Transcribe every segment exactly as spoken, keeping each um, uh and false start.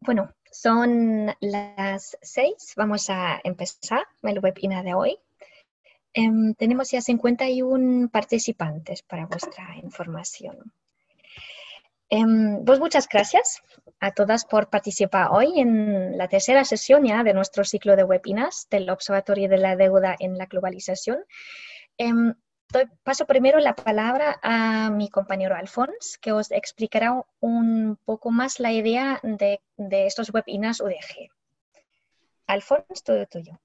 Bueno, son las seis. Vamos a empezar el webinar de hoy. Um, tenemos ya cincuenta y uno participantes para vuestra información. Um, pues muchas gracias a todas por participar hoy en la tercera sesión ya de nuestro ciclo de webinars del Observatorio de la Deuda en la Globalización. Um, doy, paso primero la palabra a mi compañero Alfons, que os explicará un poco más la idea de, de estos webinars U D G. Alfons, todo tuyo.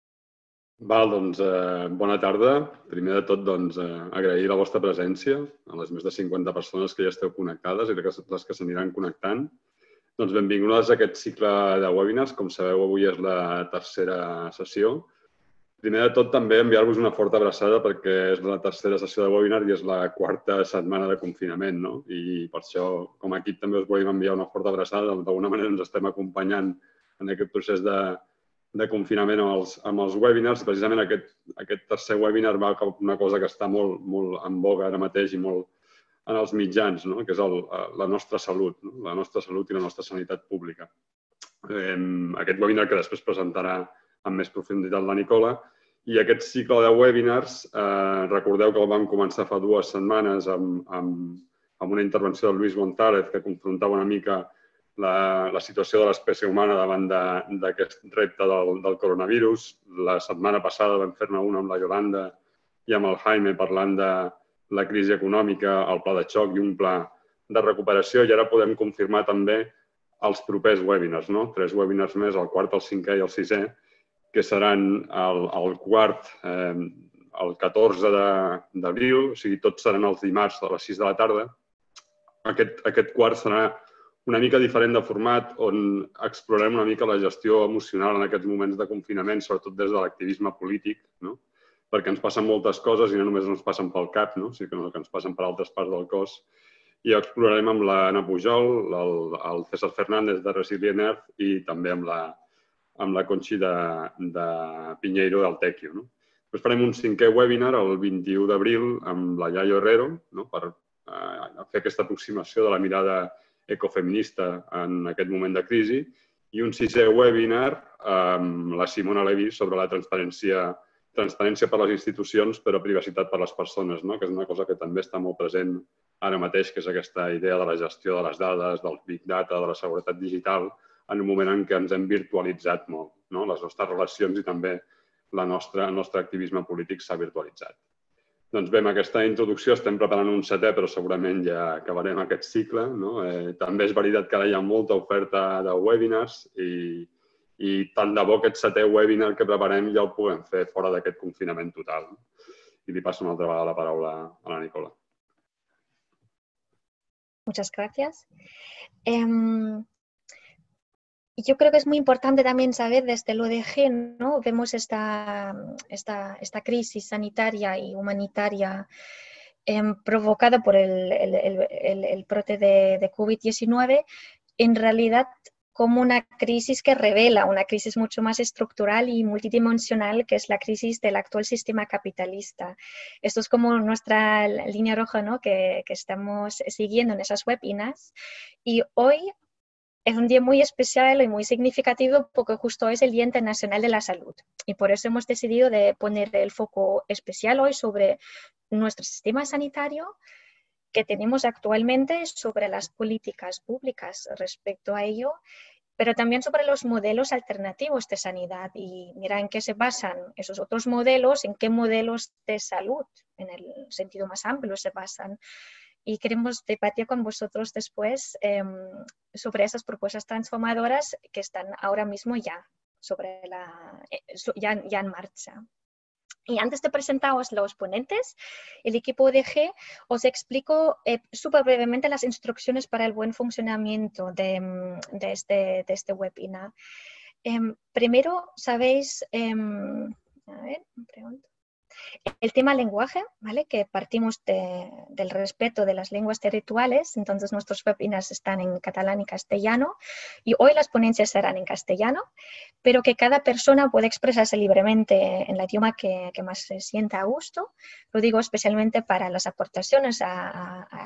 Val, doncs, eh, bona tarda. Primer de tot, doncs, eh, agrair la vostra presència, a les més de cinquanta persones que ja esteu connectades i les que s'aniran connectant. Doncs benvingudes a aquest cicle de webinars. Com sabeu, avui és la tercera sessió. Primer de tot, també enviar-vos una forta abraçada perquè és la tercera sessió de webinar i és la quarta setmana de confinament, no? I per això, com a equip, també us volem enviar una forta abraçada. D'alguna manera ens estem acompanyant en aquest procés de de confinament amb els, amb els webinars. Precisament aquest, aquest tercer webinar va cap una cosa que està molt, molt en boga ara mateix i molt en els mitjans, no? Que és el, la nostra salut, no? La nostra salut i la nostra sanitat pública. Eh, aquest webinar que després presentarà amb més profunditat la Nicola. I aquest cicle de webinars, eh, recordeu que el vam començar fa dues setmanes amb, amb, amb una intervenció de Luis González que confrontava una mica La, la situació de l'espècie humana davant d'aquest repte del, del coronavirus. La setmana passada vam fer-ne una amb la Yolanda i amb el Jaime parlant de la crisi econòmica, el pla de xoc i un pla de recuperació. I ara podem confirmar també els propers webinars, no? Tres webinars més, el quart, el cinquè i el sisè, que seran el, el quart eh, el catorze d'abril, o sigui, tots seran els dimarts a les sis de la tarda. Aquest, aquest quart serà una mica diferent de format, on explorem una mica la gestió emocional en aquests moments de confinament, sobretot des de l'activisme polític, no? Perquè ens passen moltes coses i no només ens passen pel cap, no? Sinó que ens passen per altres parts del cos. I explorarem amb l'Anna Pujol, el, el César Fernández de Resilient Earth i també amb la, amb la Conchi de, de Piñeiro del Tequio, no? Després farem un cinquè webinar el vint-i-u d'abril amb la Yayo Herrero, no? Per eh, fer aquesta aproximació de la mirada ecofeminista en aquest moment de crisi, i un sisè webinar amb la Simona Levy sobre la transparència, transparència per les institucions però privacitat per les persones, no? Que és una cosa que també està molt present ara mateix, que és aquesta idea de la gestió de les dades, del big data, de la seguretat digital, en un moment en què ens hem virtualitzat molt, no? Les nostres relacions i també la nostra, el nostre activisme polític s'ha virtualitzat. Doncs bé, amb aquesta introducció estem preparant un setè, però segurament ja acabarem aquest cicle, no? Eh, també és veritat que ara hi ha molta oferta de webinars i, i tant de bo aquest setè webinar que preparem ja el puguem fer fora d'aquest confinament total. I li passo una altra vegada la paraula a la Nicola. Muchas gracias. Um... Yo creo que es muy importante también saber desde el O D G, ¿no? Vemos esta, esta, esta crisis sanitaria y humanitaria eh, provocada por el, el, el, el brote de, de COVID diecinueve, en realidad como una crisis que revela una crisis mucho más estructural y multidimensional, que es la crisis del actual sistema capitalista. Esto es como nuestra línea roja, ¿no? que, que estamos siguiendo en esas webinars. Y hoy es un día muy especial y muy significativo porque justo hoy es el Día Internacional de la Salud. Y por eso hemos decidido de poner el foco especial hoy sobre nuestro sistema sanitario que tenemos actualmente, sobre las políticas públicas respecto a ello, pero también sobre los modelos alternativos de sanidad y mira en qué se basan esos otros modelos, en qué modelos de salud, en el sentido más amplio, se basan. Y queremos debatir con vosotros después eh, sobre esas propuestas transformadoras que están ahora mismo ya, sobre la, ya, ya en marcha. Y antes de presentaros los ponentes, el equipo O D G, os explico eh, súper brevemente las instrucciones para el buen funcionamiento de, de, este, de este webinar. Eh, primero, sabéis, eh, a ver, me pregunto. El tema lenguaje, ¿vale? Que partimos de, del respeto de las lenguas territoriales, entonces nuestros webinars están en catalán y castellano y hoy las ponencias serán en castellano, pero que cada persona puede expresarse libremente en el idioma que, que más se sienta a gusto. Lo digo especialmente para las aportaciones a, a, al,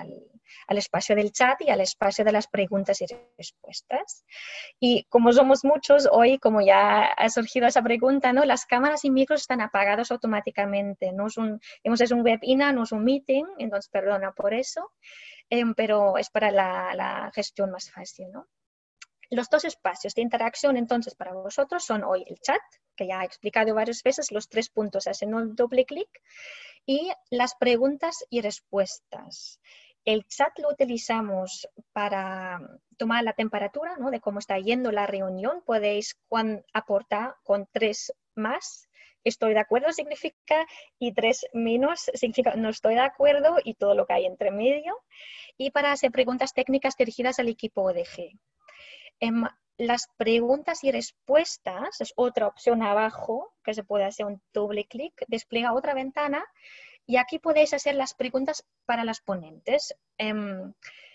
al espacio del chat y al espacio de las preguntas y respuestas. Y como somos muchos hoy, como ya ha surgido esa pregunta, ¿no? Las cámaras y micros están apagados automáticamente. No es un, hemos es un webinar, no es un meeting, entonces perdona por eso, eh, pero es para la, la gestión más fácil, ¿no? Los dos espacios de interacción entonces para vosotros son hoy el chat, que ya he explicado varias veces, los tres puntos haciendo un doble clic, y las preguntas y respuestas. El chat lo utilizamos para tomar la temperatura, ¿no? De cómo está yendo la reunión. Podéis aportar con tres más, estoy de acuerdo significa, y tres menos significa no estoy de acuerdo, y todo lo que hay entre medio. Y para hacer preguntas técnicas dirigidas al equipo O D G. En las preguntas y respuestas es otra opción abajo, que se puede hacer un doble clic, despliega otra ventana y aquí podéis hacer las preguntas para las ponentes. Um,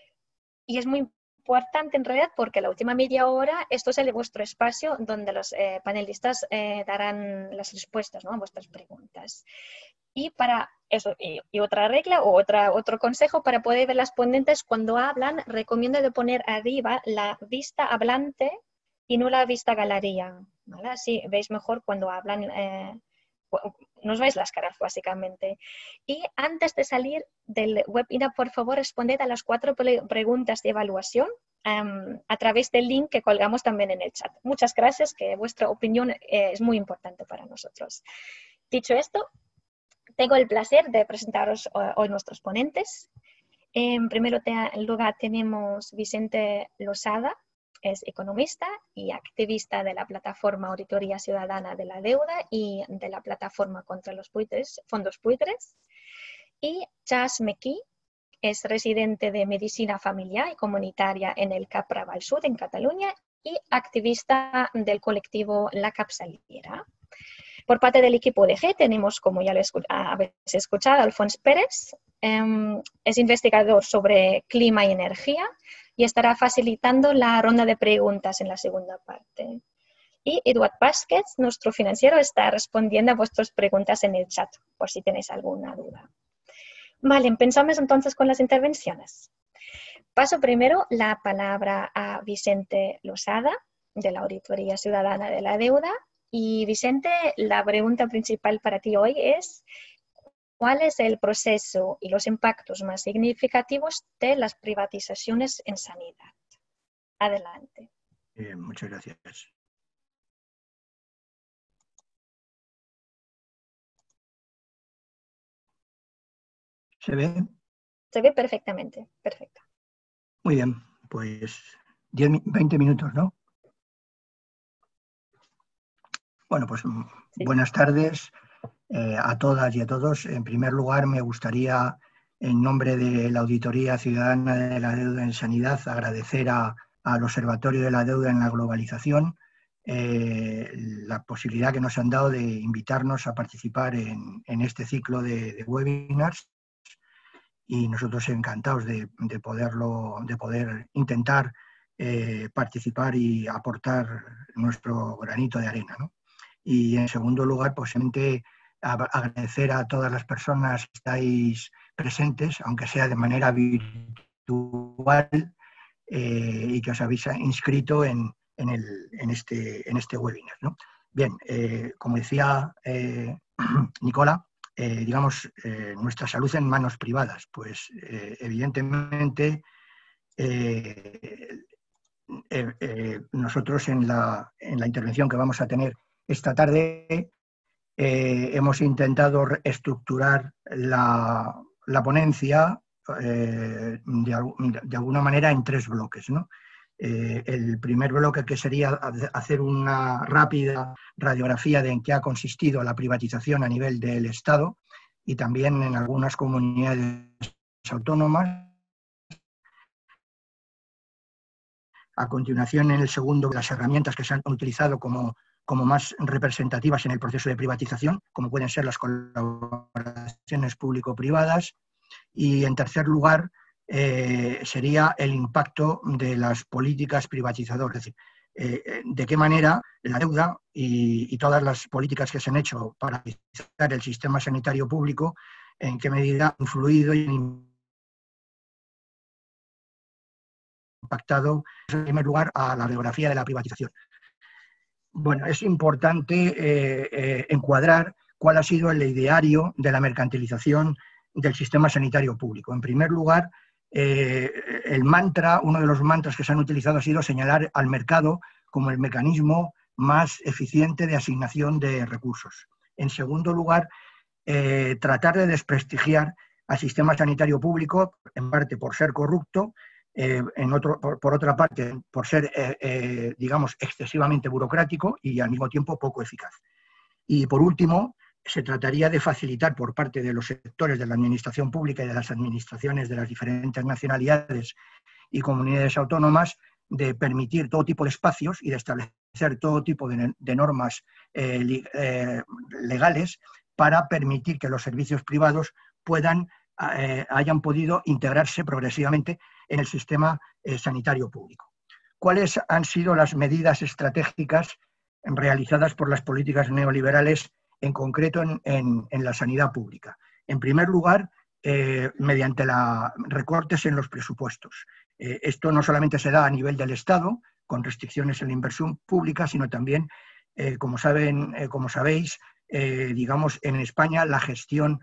y es muy importante en realidad porque la última media hora esto es el vuestro espacio donde los eh, panelistas eh, darán las respuestas, ¿no?, a vuestras preguntas. Y para eso, y, y otra regla o otra, otro consejo para poder ver las ponentes cuando hablan, recomiendo de poner arriba la vista hablante y no la vista galería, ¿vale? Así veis mejor cuando hablan, eh, nos veis las caras básicamente. Y antes de salir del webinar, por favor, responded a las cuatro preguntas de evaluación um, a través del link que colgamos también en el chat. Muchas gracias, que vuestra opinión eh, es muy importante para nosotros. Dicho esto, tengo el placer de presentaros hoy nuestros ponentes. En primer lugar tenemos Vicente Losada, es economista y activista de la plataforma Auditoría Ciudadana de la Deuda y de la plataforma contra los buitres, fondos buitres. Y Chas Mequí es residente de medicina familiar y comunitaria en el Cap Raval Sud, en Cataluña, y activista del colectivo La Capçalera. Por parte del equipo O D G tenemos, como ya lo habéis escuchado, Alfons Pérez, um, es investigador sobre clima y energía y estará facilitando la ronda de preguntas en la segunda parte. Y Eduard Vázquez, nuestro financiero, está respondiendo a vuestras preguntas en el chat, por si tenéis alguna duda. Vale, empezamos entonces con las intervenciones. Paso primero la palabra a Vicente Losada, de la Auditoría Ciudadana de la Deuda. Y Vicente, la pregunta principal para ti hoy es, ¿cuál es el proceso y los impactos más significativos de las privatizaciones en sanidad? Adelante. Eh, muchas gracias. ¿Se ve? Se ve perfectamente, perfecto. Muy bien, pues diez, veinte minutos, ¿no? Bueno, pues sí. Buenas tardes eh, a todas y a todos. En primer lugar, me gustaría, en nombre de la Auditoría Ciudadana de la Deuda en Sanidad, agradecer a, al Observatorio de la Deuda en la Globalización eh, la posibilidad que nos han dado de invitarnos a participar en, en este ciclo de, de webinars, y nosotros encantados de, de, poderlo, de poder intentar eh, participar y aportar nuestro granito de arena, ¿no? Y en segundo lugar, posiblemente agradecer a todas las personas que estáis presentes, aunque sea de manera virtual, eh, y que os habéis inscrito en, en, el, en, este, en este webinar, ¿no? Bien, eh, como decía eh, Nicola, eh, digamos, eh, nuestra salud en manos privadas, pues eh, evidentemente eh, eh, eh, nosotros en la, en la intervención que vamos a tener esta tarde eh, hemos intentado estructurar la, la ponencia eh, de, de alguna manera en tres bloques, ¿no? Eh, el primer bloque, que sería hacer una rápida radiografía de en qué ha consistido la privatización a nivel del Estado y también en algunas comunidades autónomas. A continuación, en el segundo, las herramientas que se han utilizado como, como más representativas en el proceso de privatización, como pueden ser las colaboraciones público-privadas. Y en tercer lugar, eh, sería el impacto de las políticas privatizadoras, es decir, eh, de qué manera la deuda y, y todas las políticas que se han hecho para privatizar el sistema sanitario público, en qué medida ha influido y impactado, en primer lugar, a la biografía de la privatización. Bueno, es importante eh, eh, encuadrar cuál ha sido el ideario de la mercantilización del sistema sanitario público. En primer lugar, eh, el mantra, uno de los mantras que se han utilizado ha sido señalar al mercado como el mecanismo más eficiente de asignación de recursos. En segundo lugar, eh, tratar de desprestigiar al sistema sanitario público, en parte por ser corrupto, eh, en otro, por, por otra parte por ser, eh, eh, digamos, excesivamente burocrático y al mismo tiempo poco eficaz. Y por último, se trataría de facilitar por parte de los sectores de la administración pública y de las administraciones de las diferentes nacionalidades y comunidades autónomas de permitir todo tipo de espacios y de establecer todo tipo de, de normas eh, eh, legales para permitir que los servicios privados puedan, eh, hayan podido integrarse progresivamente en el sistema eh, sanitario público. ¿Cuáles han sido las medidas estratégicas realizadas por las políticas neoliberales, en concreto en, en, en la sanidad pública? En primer lugar, eh, mediante la, recortes en los presupuestos. Eh, esto no solamente se da a nivel del Estado, con restricciones en la inversión pública, sino también, eh, como, saben, eh, como sabéis, eh, digamos, en España la gestión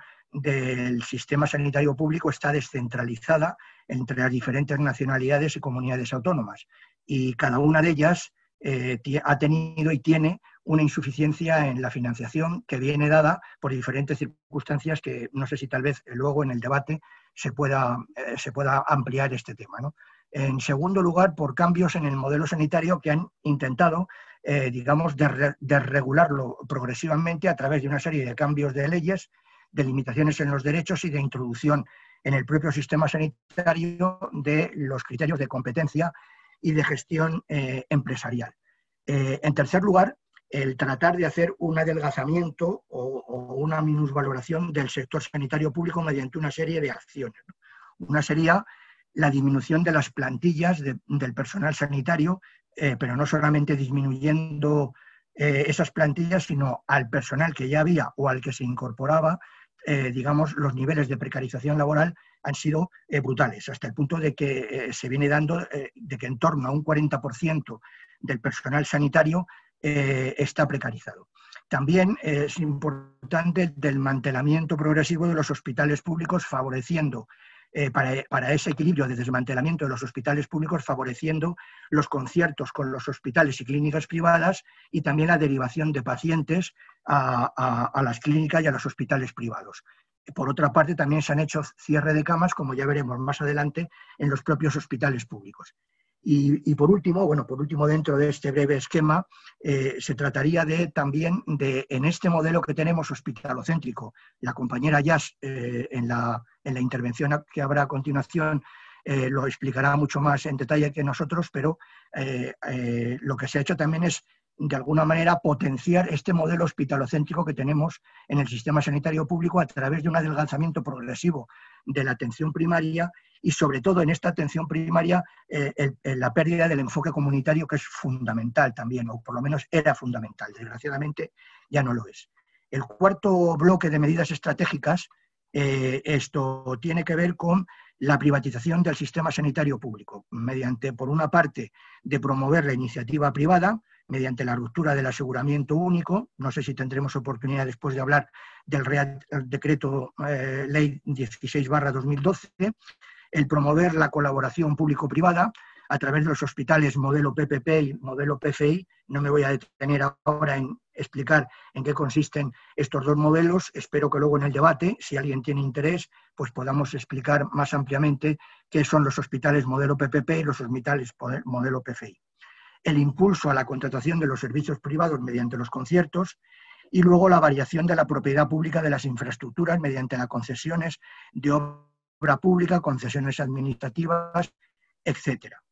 del sistema sanitario público está descentralizada entre las diferentes nacionalidades y comunidades autónomas. Y cada una de ellas eh, ha tenido y tiene una insuficiencia en la financiación que viene dada por diferentes circunstancias que no sé si tal vez luego en el debate se pueda, eh, se pueda ampliar este tema, ¿no? En segundo lugar, por cambios en el modelo sanitario que han intentado, eh, digamos, desregularlo progresivamente a través de una serie de cambios de leyes, de limitaciones en los derechos y de introducción en el propio sistema sanitario de los criterios de competencia y de gestión eh, empresarial. Eh, en tercer lugar, el tratar de hacer un adelgazamiento o, o una minusvaloración del sector sanitario público mediante una serie de acciones, ¿no? Una sería la disminución de las plantillas de, del personal sanitario, eh, pero no solamente disminuyendo eh, esas plantillas, sino al personal que ya había o al que se incorporaba, eh, digamos, los niveles de precarización laboral han sido eh, brutales, hasta el punto de que eh, se viene dando eh, de que en torno a un cuarenta por ciento del personal sanitario eh, está precarizado. También eh, es importante el desmantelamiento progresivo de los hospitales públicos, favoreciendo Eh, para, para ese equilibrio de desmantelamiento de los hospitales públicos, favoreciendo los conciertos con los hospitales y clínicas privadas y también la derivación de pacientes a, a, a las clínicas y a los hospitales privados. Por otra parte, también se han hecho cierre de camas, como ya veremos más adelante, en los propios hospitales públicos. Y, y por último, bueno, por último, dentro de este breve esquema, eh, se trataría de también de, en este modelo que tenemos hospitalocéntrico, la compañera Jazz eh, en, la, en la intervención que habrá a continuación eh, lo explicará mucho más en detalle que nosotros, pero eh, eh, lo que se ha hecho también es, de alguna manera, potenciar este modelo hospitalocéntrico que tenemos en el sistema sanitario público a través de un adelgazamiento progresivo de la atención primaria y, sobre todo, en esta atención primaria, eh, el, el, la pérdida del enfoque comunitario, que es fundamental también, o por lo menos era fundamental. Desgraciadamente, ya no lo es. El cuarto bloque de medidas estratégicas, eh, esto tiene que ver con la privatización del sistema sanitario público, mediante, por una parte, de promover la iniciativa privada, mediante la ruptura del aseguramiento único. No sé si tendremos oportunidad después de hablar del Real Decreto eh, Ley dieciséis barra dos mil doce, el promover la colaboración público-privada a través de los hospitales modelo P P P y modelo P F I. No me voy a detener ahora en explicar en qué consisten estos dos modelos. Espero que luego en el debate, si alguien tiene interés, pues podamos explicar más ampliamente qué son los hospitales modelo P P P y los hospitales modelo P F I. El impulso a la contratación de los servicios privados mediante los conciertos y luego la variación de la propiedad pública de las infraestructuras mediante las concesiones de obra pública, concesiones administrativas, etcétera.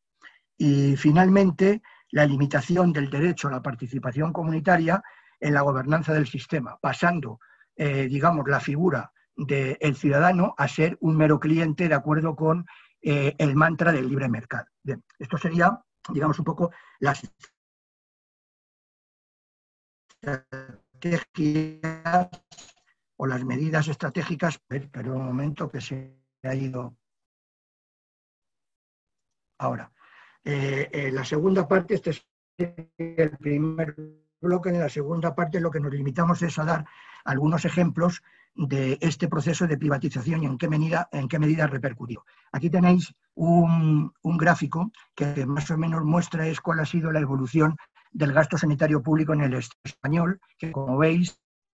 Y finalmente, la limitación del derecho a la participación comunitaria en la gobernanza del sistema, pasando, eh, digamos, la figura del ciudadano a ser un mero cliente de acuerdo con eh, el mantra del libre mercado. Bien, esto sería, digamos, un poco las estrategias o las medidas estratégicas, pero un momento que se ha ido ahora. Eh, eh, la segunda parte, este es el primer bloque, en la segunda parte lo que nos limitamos es a dar algunos ejemplos de este proceso de privatización y en qué medida, en qué medida repercutió. Aquí tenéis un, un gráfico que más o menos muestra es cuál ha sido la evolución del gasto sanitario público en el Estado español, que como veis,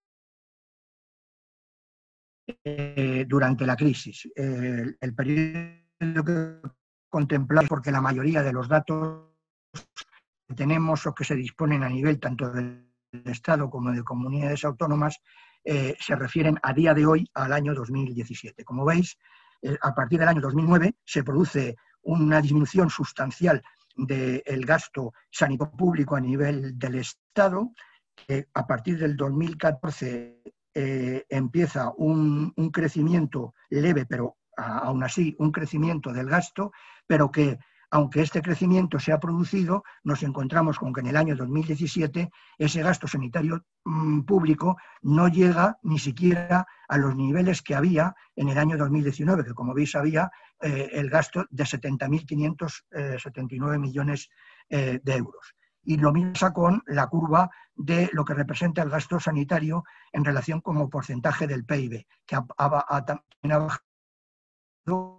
eh, durante la crisis. Eh, el periodo que contemplamos, porque la mayoría de los datos que tenemos o que se disponen a nivel tanto del Estado como de comunidades autónomas eh, se refieren a día de hoy al año dos mil diecisiete. Como veis, eh, a partir del año dos mil nueve se produce una disminución sustancial del gasto sanitario público a nivel del Estado. Eh, a partir del dos mil catorce eh, empieza un, un crecimiento leve, pero a, aún así un crecimiento del gasto, pero que aunque este crecimiento se ha producido, nos encontramos con que en el año dos mil diecisiete ese gasto sanitario mmm, público no llega ni siquiera a los niveles que había en el año dos mil diecinueve, que como veis había eh, el gasto de setenta mil quinientos setenta y nueve millones eh, de euros. Y lo mismo pasa con la curva de lo que representa el gasto sanitario en relación como porcentaje del P I B, que ha, ha, ha, también ha bajado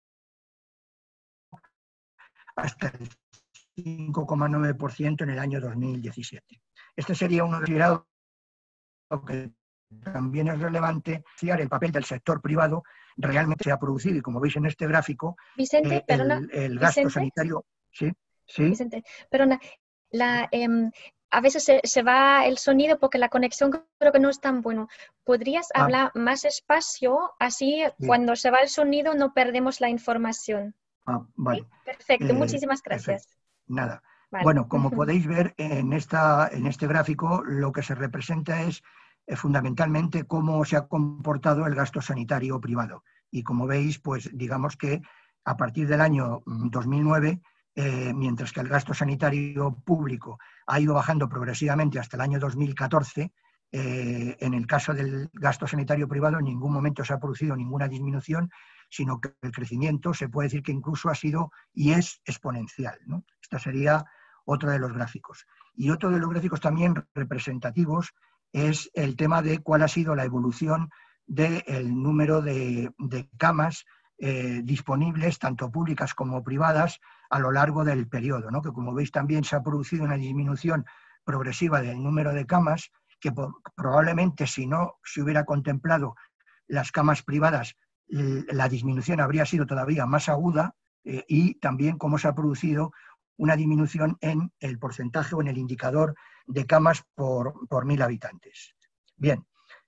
hasta el cinco coma nueve por ciento en el año dos mil diecisiete. Este sería uno de los considerados que también es relevante, el papel del sector privado realmente se ha producido, y como veis en este gráfico, Vicente, eh, perdona, el, el gasto Vicente, sanitario... ¿Sí? ¿Sí? Vicente, perdona, la, eh, a veces se, se va el sonido porque la conexión creo que no es tan buena. ¿Podrías ah. hablar más espacio? Así sí. Cuando se va el sonido no perdemos la información. Ah, vale. ¿Sí? Perfecto, eh, muchísimas gracias. Perfecto. Nada. Vale. Bueno, como podéis ver en, esta, en este gráfico, lo que se representa es eh, fundamentalmente cómo se ha comportado el gasto sanitario privado. Y como veis, pues digamos que a partir del año dos mil nueve, eh, mientras que el gasto sanitario público ha ido bajando progresivamente hasta el año dos mil catorce, eh, en el caso del gasto sanitario privado en ningún momento se ha producido ninguna disminución, sino que el crecimiento se puede decir que incluso ha sido y es exponencial, ¿no? Este sería otro de los gráficos. Y otro de los gráficos también representativos es el tema de cuál ha sido la evolución del número de, de camas eh, disponibles, tanto públicas como privadas, a lo largo del periodo, ¿no? Que como veis también se ha producido una disminución progresiva del número de camas, que por, probablemente si no se hubiera contemplado las camas privadas, la disminución habría sido todavía más aguda, eh, y también cómo se ha producido una disminución en el porcentaje o en el indicador de camas por, por mil habitantes. Bien,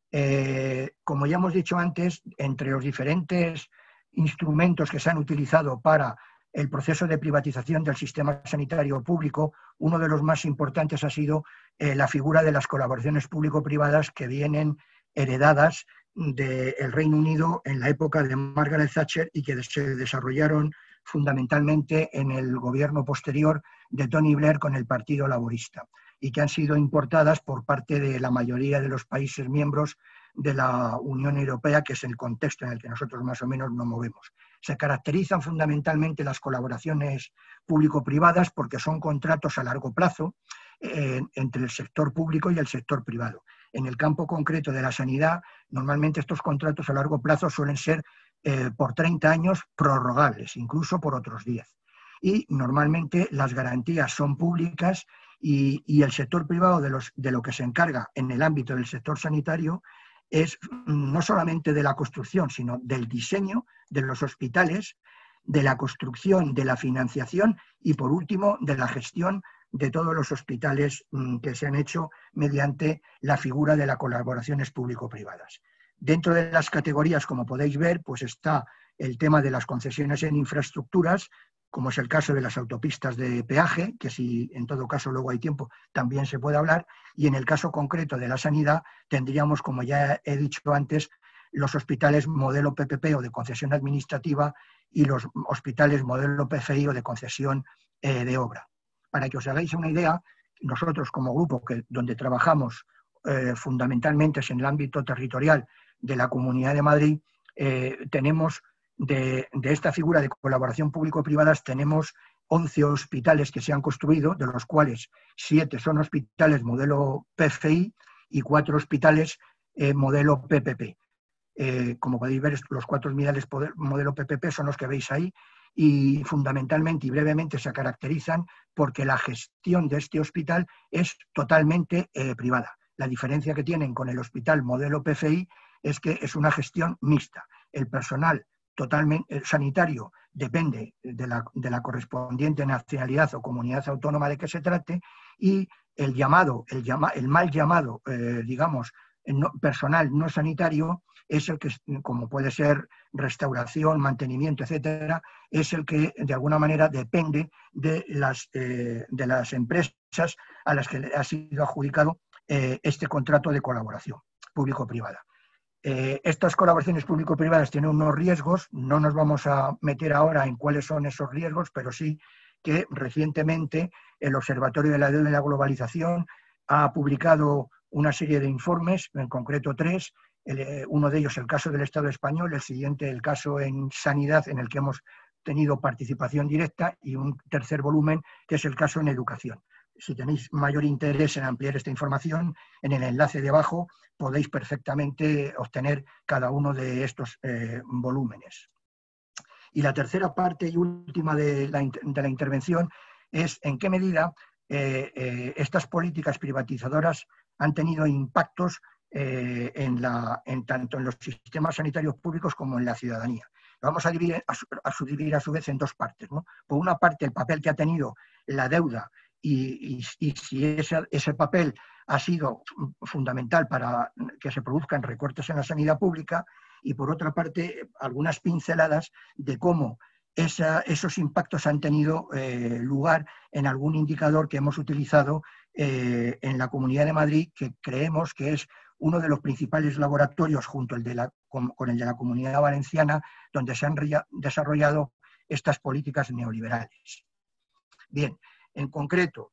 eh, como ya hemos dicho antes, entre los diferentes instrumentos que se han utilizado para el proceso de privatización del sistema sanitario público, uno de los más importantes ha sido eh, la figura de las colaboraciones público-privadas que vienen heredadas del Reino Unido en la época de Margaret Thatcher y que se desarrollaron fundamentalmente en el gobierno posterior de Tony Blair con el Partido Laborista y que han sido importadas por parte de la mayoría de los países miembros de la Unión Europea, que es el contexto en el que nosotros más o menos nos movemos. Se caracterizan fundamentalmente las colaboraciones público-privadas porque son contratos a largo plazo eh, entre el sector público y el sector privado. En el campo concreto de la sanidad, normalmente estos contratos a largo plazo suelen ser eh, por treinta años prorrogables, incluso por otros diez. Y normalmente las garantías son públicas y, y el sector privado de, los, de lo que se encarga en el ámbito del sector sanitario es no solamente de la construcción, sino del diseño de los hospitales, de la construcción, de la financiación y, por último, de la gestión de todos los hospitales que se han hecho mediante la figura de las colaboraciones público-privadas. Dentro de las categorías, como podéis ver, pues está el tema de las concesiones en infraestructuras, como es el caso de las autopistas de peaje, que si en todo caso luego hay tiempo también se puede hablar, y en el caso concreto de la sanidad tendríamos, como ya he dicho antes, los hospitales modelo P P P o de concesión administrativa y los hospitales modelo P F I o de concesión eh, de obra. Para que os hagáis una idea, nosotros como grupo que, donde trabajamos eh, fundamentalmente es en el ámbito territorial de la Comunidad de Madrid, eh, tenemos de, de esta figura de colaboración público-privadas tenemos once hospitales que se han construido, de los cuales siete son hospitales modelo P F I y cuatro hospitales eh, modelo P P P. Eh, como podéis ver, los cuatro hospitales modelo P P P son los que veis ahí y fundamentalmente y brevemente se caracterizan porque la gestión de este hospital es totalmente eh, privada. La diferencia que tienen con el hospital modelo P F I es que es una gestión mixta. El personal totalmente sanitario depende de la, de la correspondiente nacionalidad o comunidad autónoma de que se trate y el llamado, el, llama, el mal llamado, eh, digamos, no, personal no sanitario es el que, como puede ser restauración, mantenimiento, etcétera, es el que de alguna manera depende de las, eh, de las empresas a las que ha sido adjudicado eh, este contrato de colaboración público-privada. Eh, estas colaboraciones público-privadas tienen unos riesgos, no nos vamos a meter ahora en cuáles son esos riesgos, pero sí que recientemente el Observatorio de la Deuda y la Globalización ha publicado una serie de informes, en concreto tres, el, uno de ellos el caso del Estado español, el siguiente el caso en sanidad en el que hemos tenido participación directa y un tercer volumen que es el caso en educación. Si tenéis mayor interés en ampliar esta información, en el enlace de abajo podéis perfectamente obtener cada uno de estos eh, volúmenes. Y la tercera parte y última de la, de la intervención es en qué medida eh, eh, estas políticas privatizadoras han tenido impactos eh, en la, en tanto en los sistemas sanitarios públicos como en la ciudadanía. Lo vamos a dividir a, a subdividir a su vez en dos partes, ¿no? Por una parte, el papel que ha tenido la deuda y, y, y si ese, ese papel ha sido fundamental para que se produzcan recortes en la sanidad pública, y por otra parte, algunas pinceladas de cómo esa, esos impactos han tenido eh, lugar en algún indicador que hemos utilizado eh, en la Comunidad de Madrid, que creemos que es uno de los principales laboratorios junto el de la, con, con el de la Comunidad Valenciana, donde se han desarrollado estas políticas neoliberales. Bien, en concreto,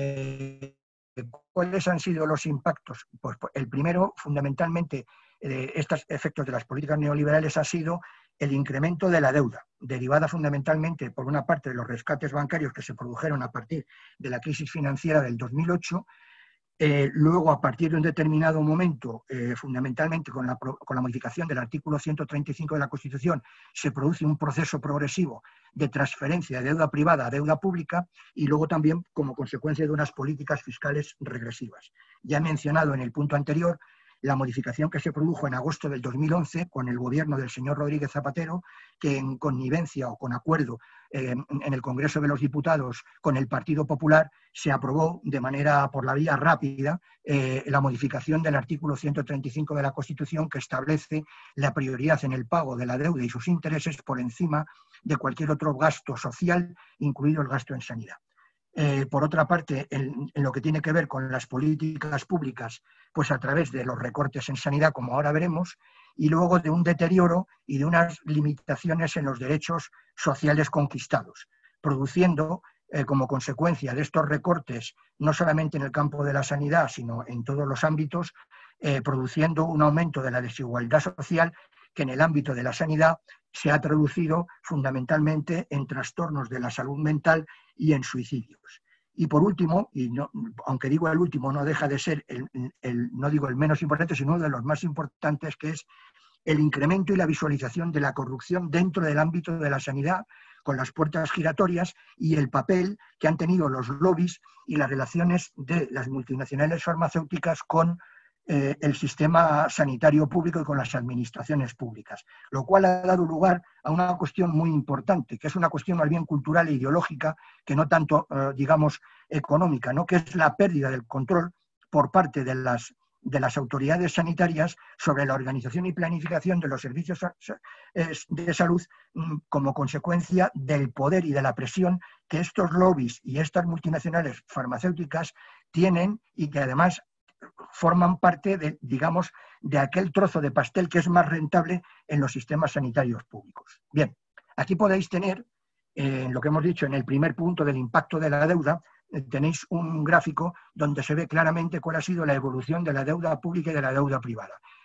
eh, ¿cuáles han sido los impactos? Pues el primero, fundamentalmente, de estos efectos de las políticas neoliberales ha sido el incremento de la deuda, derivada fundamentalmente, por una parte, de los rescates bancarios que se produjeron a partir de la crisis financiera del dos mil ocho, eh, luego, a partir de un determinado momento, eh, fundamentalmente con la, con la modificación del artículo ciento treinta y cinco de la Constitución, se produce un proceso progresivo de transferencia de deuda privada a deuda pública y luego también como consecuencia de unas políticas fiscales regresivas. Ya he mencionado en el punto anterior la modificación que se produjo en agosto del dos mil once con el gobierno del señor Rodríguez Zapatero, que en connivencia o con acuerdo eh, en el Congreso de los Diputados con el Partido Popular se aprobó de manera por la vía rápida eh, la modificación del artículo ciento treinta y cinco de la Constitución, que establece la prioridad en el pago de la deuda y sus intereses por encima de cualquier otro gasto social, incluido el gasto en sanidad. Eh, por otra parte, en, en lo que tiene que ver con las políticas públicas, pues a través de los recortes en sanidad, como ahora veremos, y luego de un deterioro y de unas limitaciones en los derechos sociales conquistados, produciendo eh, como consecuencia de estos recortes, no solamente en el campo de la sanidad, sino en todos los ámbitos, eh, produciendo un aumento de la desigualdad social que en el ámbito de la sanidad se ha traducido fundamentalmente en trastornos de la salud mental y en suicidios. Y por último, y no, aunque digo el último, no deja de ser, el, el, no digo el menos importante, sino uno de los más importantes, que es el incremento y la visualización de la corrupción dentro del ámbito de la sanidad, con las puertas giratorias y el papel que han tenido los lobbies y las relaciones de las multinacionales farmacéuticas con Eh, el sistema sanitario público y con las administraciones públicas, lo cual ha dado lugar a una cuestión muy importante, que es una cuestión más bien cultural e ideológica, que no tanto, eh, digamos, económica, ¿no? Que es la pérdida del control por parte de las, de las autoridades sanitarias sobre la organización y planificación de los servicios de salud como consecuencia del poder y de la presión que estos lobbies y estas multinacionales farmacéuticas tienen y que además forman parte de, digamos, de aquel trozo de pastel que es más rentable en los sistemas sanitarios públicos. Bien, aquí podéis tener, eh, lo que hemos dicho en el primer punto del impacto de la deuda, eh, tenéis un gráfico donde se ve claramente cuál ha sido la evolución de la deuda pública y de la deuda privada.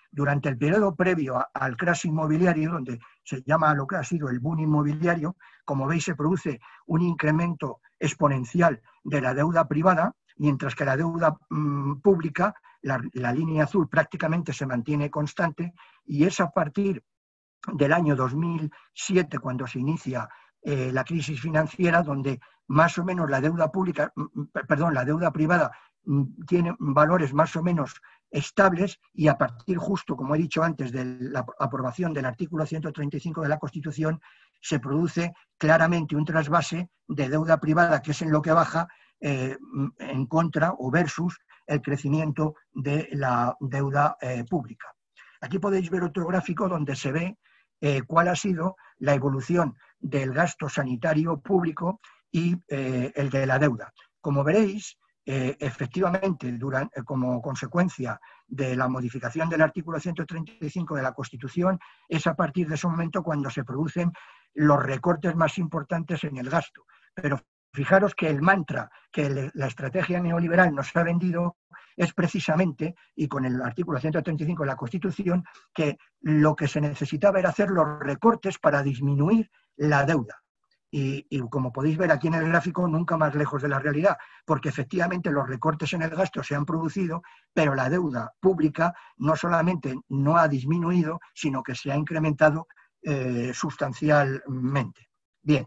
durante el periodo previo a, al crash inmobiliario, donde se llama lo que ha sido el boom inmobiliario, como veis se produce un incremento exponencial de la deuda privada, mientras que la deuda mmm, pública, la, la línea azul prácticamente se mantiene constante, y es a partir del año dos mil siete cuando se inicia eh, la crisis financiera, donde más o menos la deuda pública, perdón, la deuda privada tiene valores más o menos estables, y a partir justo, como he dicho antes, de la aprobación del artículo ciento treinta y cinco de la Constitución, se produce claramente un trasvase de deuda privada, que es en lo que baja, eh, en contra o versus el crecimiento de la deuda eh, pública. Aquí podéis ver otro gráfico donde se ve eh, cuál ha sido la evolución del gasto sanitario público y eh, el de la deuda. Como veréis, eh, efectivamente, durante, como consecuencia de la modificación del artículo ciento treinta y cinco de la Constitución, es a partir de ese momento cuando se producen los recortes más importantes en el gasto. Pero fijaros que el mantra que la estrategia neoliberal nos ha vendido es precisamente, y con el artículo ciento treinta y cinco de la Constitución, que lo que se necesitaba era hacer los recortes para disminuir la deuda. Y, y como podéis ver aquí en el gráfico, nunca más lejos de la realidad, porque efectivamente los recortes en el gasto se han producido, pero la deuda pública no solamente no ha disminuido, sino que se ha incrementado eh, sustancialmente. Bien.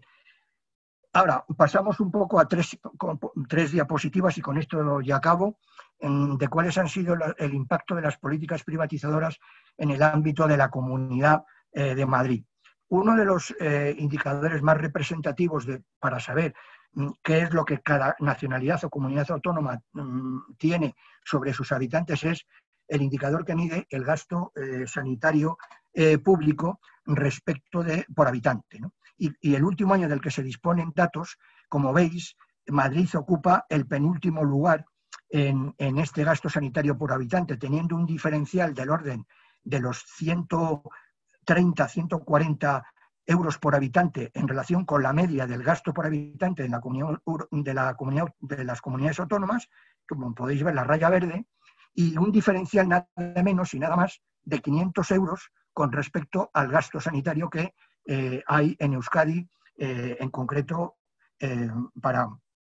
Ahora, pasamos un poco a tres, tres diapositivas, y con esto ya acabo, de cuáles han sido el impacto de las políticas privatizadoras en el ámbito de la Comunidad eh, de Madrid. Uno de los eh, indicadores más representativos de, para saber mm, qué es lo que cada nacionalidad o comunidad autónoma mm, tiene sobre sus habitantes es el indicador que mide el gasto eh, sanitario eh, público respecto de por habitante, ¿no? Y, y el último año del que se disponen datos, como veis, Madrid ocupa el penúltimo lugar en, en este gasto sanitario por habitante, teniendo un diferencial del orden de los ciento treinta, ciento cuarenta euros por habitante en relación con la media del gasto por habitante en la comunidad, de, la comunidad, de las comunidades autónomas, como podéis ver la raya verde, y un diferencial nada menos y nada más de quinientos euros con respecto al gasto sanitario que eh, hay en Euskadi, eh, en concreto eh, para,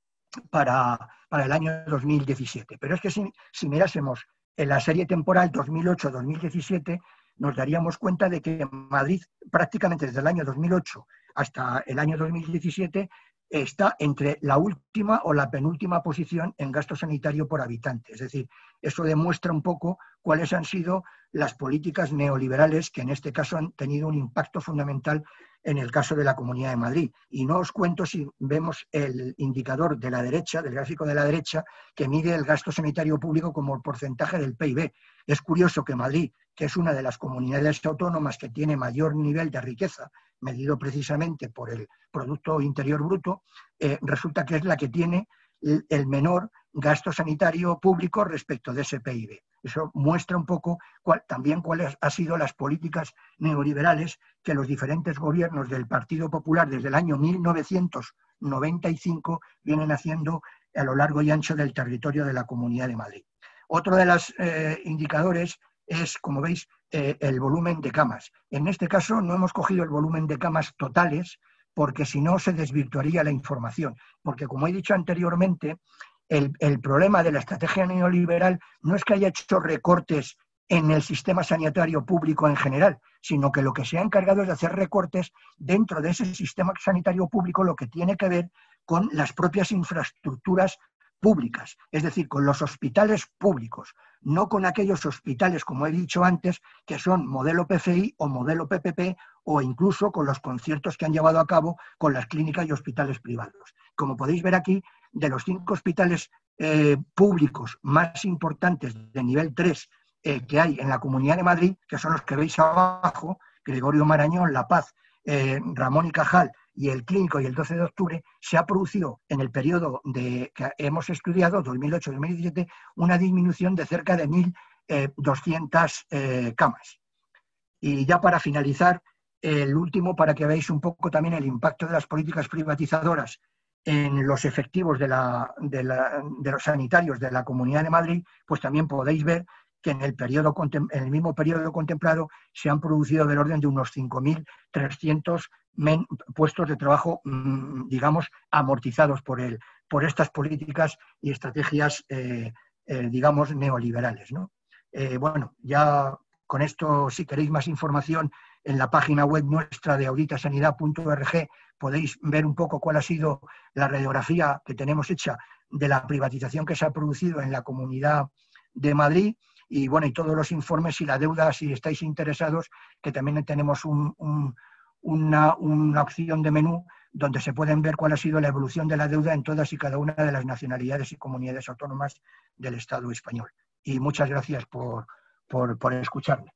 para, para el año dos mil diecisiete. Pero es que si, si mirásemos en la serie temporal dos mil ocho a dos mil diecisiete, nos daríamos cuenta de que Madrid prácticamente desde el año dos mil ocho hasta el año dos mil diecisiete está entre la última o la penúltima posición en gasto sanitario por habitante. Es decir, eso demuestra un poco cuáles han sido las políticas neoliberales que en este caso han tenido un impacto fundamental en el caso de la Comunidad de Madrid. Y no os cuento si vemos el indicador de la derecha, del gráfico de la derecha, que mide el gasto sanitario público como porcentaje del P I B. Es curioso que Madrid, que es una de las comunidades autónomas que tiene mayor nivel de riqueza, medido precisamente por el Producto Interior Bruto, eh, resulta que es la que tiene el, el menor gasto sanitario público respecto de ese P I B. Eso muestra un poco cuál, también cuáles han sido las políticas neoliberales que los diferentes gobiernos del Partido Popular desde el año mil novecientos noventa y cinco vienen haciendo a lo largo y ancho del territorio de la Comunidad de Madrid. Otro de los eh, indicadores es, como veis, eh, el volumen de camas. En este caso no hemos cogido el volumen de camas totales porque si no se desvirtuaría la información. Porque, como he dicho anteriormente, el, el problema de la estrategia neoliberal no es que haya hecho recortes en el sistema sanitario público en general, sino que lo que se ha encargado es de hacer recortes dentro de ese sistema sanitario público, lo que tiene que ver con las propias infraestructuras públicas, es decir, con los hospitales públicos, no con aquellos hospitales, como he dicho antes, que son modelo P F I o modelo P P P, o incluso con los conciertos que han llevado a cabo con las clínicas y hospitales privados. Como podéis ver aquí, de los cinco hospitales eh, públicos más importantes de nivel tres eh, que hay en la Comunidad de Madrid, que son los que veis abajo, Gregorio Marañón, La Paz, eh, Ramón y Cajal, y el Clínico y el doce de octubre, se ha producido en el periodo de, que hemos estudiado, dos mil ocho a dos mil diecisiete, una disminución de cerca de mil doscientas eh, camas. Y ya para finalizar, el último, para que veáis un poco también el impacto de las políticas privatizadoras en los efectivos de, la, de, la, de los sanitarios de la Comunidad de Madrid, pues también podéis ver que en el, periodo, en el mismo periodo contemplado se han producido del orden de unos cinco mil trescientos puestos de trabajo, digamos, amortizados por, el, por estas políticas y estrategias, eh, eh, digamos, neoliberales, ¿no? Eh, bueno, ya con esto, si queréis más información, en la página web nuestra de auditasanidad punto org podéis ver un poco cuál ha sido la radiografía que tenemos hecha de la privatización que se ha producido en la Comunidad de Madrid y, bueno, y todos los informes y la deuda, si estáis interesados, que también tenemos un, un, una, una opción de menú donde se pueden ver cuál ha sido la evolución de la deuda en todas y cada una de las nacionalidades y comunidades autónomas del Estado español. Y muchas gracias por, por, por escucharme.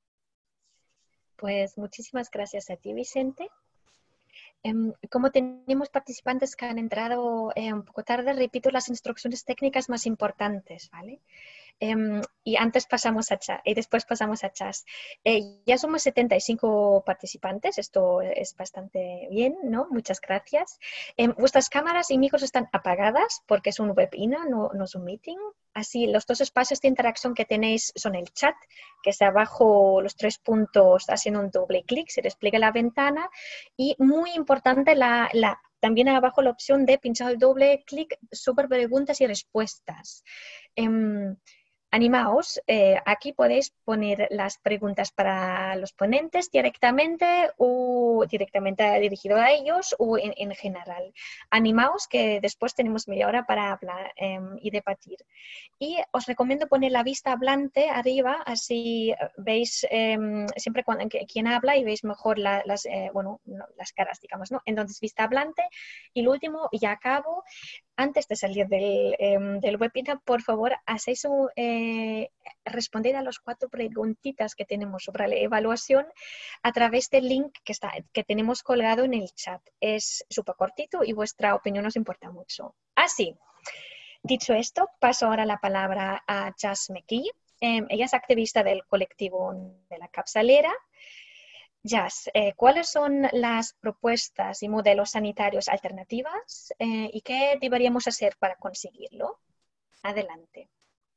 Pues muchísimas gracias a ti, Vicente. Como tenemos participantes que han entrado eh, un poco tarde, repito las instrucciones técnicas más importantes, ¿vale? Um, y antes pasamos a chat, y después pasamos a chat. Eh, ya somos setenta y cinco participantes, esto es bastante bien, ¿no? Muchas gracias. Eh, vuestras cámaras y micros están apagadas porque es un webinar, no, no es un meeting. Así, los dos espacios de interacción que tenéis son el chat, que es abajo los tres puntos, haciendo un doble clic, se despliega la ventana. Y muy importante, la, la, también abajo la opción de pinchar el doble clic sobre preguntas y respuestas. Um, Animaos, eh, aquí podéis poner las preguntas para los ponentes directamente o directamente dirigido a ellos o en, en general. Animaos que después tenemos media hora para hablar eh, y debatir. Y os recomiendo poner la vista hablante arriba, así veis eh, siempre cuando, quién habla y veis mejor la, las, eh, bueno, no, las caras, digamos, ¿no? Entonces, vista hablante. Y lo último, y acabo, antes de salir del, eh, del webinar, por favor, hacéis un, eh, responder a las cuatro preguntitas que tenemos sobre la evaluación a través del link que, está, que tenemos colgado en el chat. Es súper cortito y vuestra opinión nos importa mucho. Así, dicho esto, paso ahora la palabra a Jas McKee. Eh, ella es activista del colectivo de la Capçalera. Jas, eh, ¿cuáles son las propuestas y modelos sanitarios alternativas eh, y qué deberíamos hacer para conseguirlo? Adelante.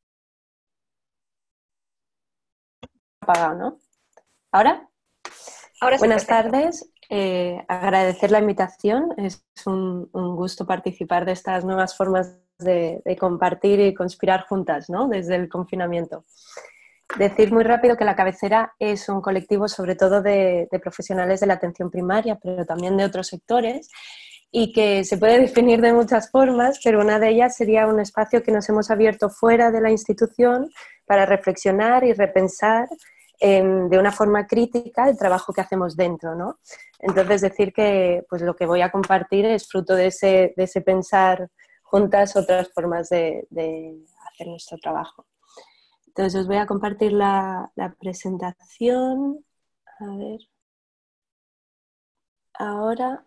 Apagado, ¿no? ¿Ahora? Ahora sí, Buenas perfecto. tardes. Eh, agradecer la invitación. Es un, un gusto participar de estas nuevas formas de, de compartir y conspirar juntas, ¿no? Desde el confinamiento. Decir muy rápido que la Cabecera es un colectivo sobre todo de, de profesionales de la atención primaria, pero también de otros sectores, y que se puede definir de muchas formas, pero una de ellas sería un espacio que nos hemos abierto fuera de la institución para reflexionar y repensar eh, de una forma crítica el trabajo que hacemos dentro, ¿no? Entonces decir que pues, lo que voy a compartir es fruto de ese, de ese pensar juntas otras formas de, de hacer nuestro trabajo. Entonces os voy a compartir la, la presentación. A ver. Ahora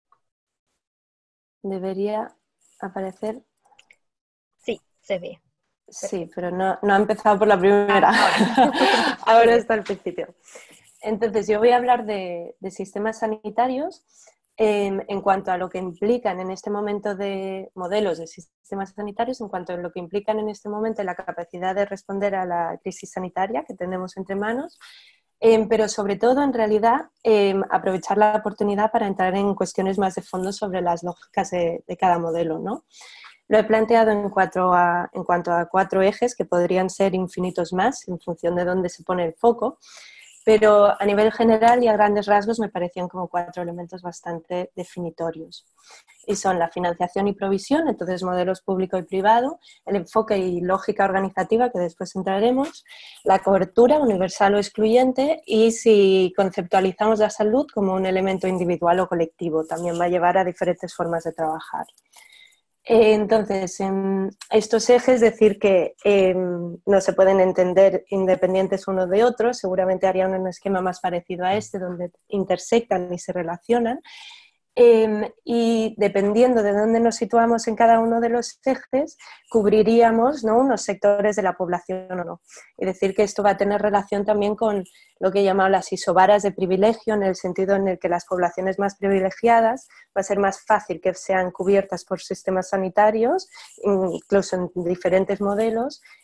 debería aparecer. Sí, se ve. Sí, pero no, no ha empezado por la primera. Ah, ahora Ahora está al principio. Entonces yo voy a hablar de, de sistemas sanitarios eh, en cuanto a lo que implican en este momento de modelos de sistemas sanitarios, en cuanto a lo que implican en este momento la capacidad de responder a la crisis sanitaria que tenemos entre manos, eh, pero sobre todo en realidad eh, aprovechar la oportunidad para entrar en cuestiones más de fondo sobre las lógicas de, de cada modelo, ¿no? Lo he planteado en, cuatro a, en cuanto a cuatro ejes que podrían ser infinitos más en función de dónde se pone el foco, pero a nivel general y a grandes rasgos me parecían como cuatro elementos bastante definitorios. Y son la financiación y provisión, entonces modelos público y privado, el enfoque y lógica organizativa, que después entraremos, la cobertura universal o excluyente y si conceptualizamos la salud como un elemento individual o colectivo, también va a llevar a diferentes formas de trabajar. Entonces, en estos ejes, decir que eh, no se pueden entender independientes unos de otros, seguramente harían un esquema más parecido a este, donde intersectan y se relacionan, eh, y dependiendo de dónde nos situamos en cada uno de los ejes, cubriríamos, ¿no?, unos sectores de la población o no. Y decir que esto va a tener relación también con lo que he llamado las isobaras de privilegio, en el sentido en el que las poblaciones más privilegiadas va a ser más fácil que sean cubiertas por sistemas sanitarios, incluso en diferentes modelos,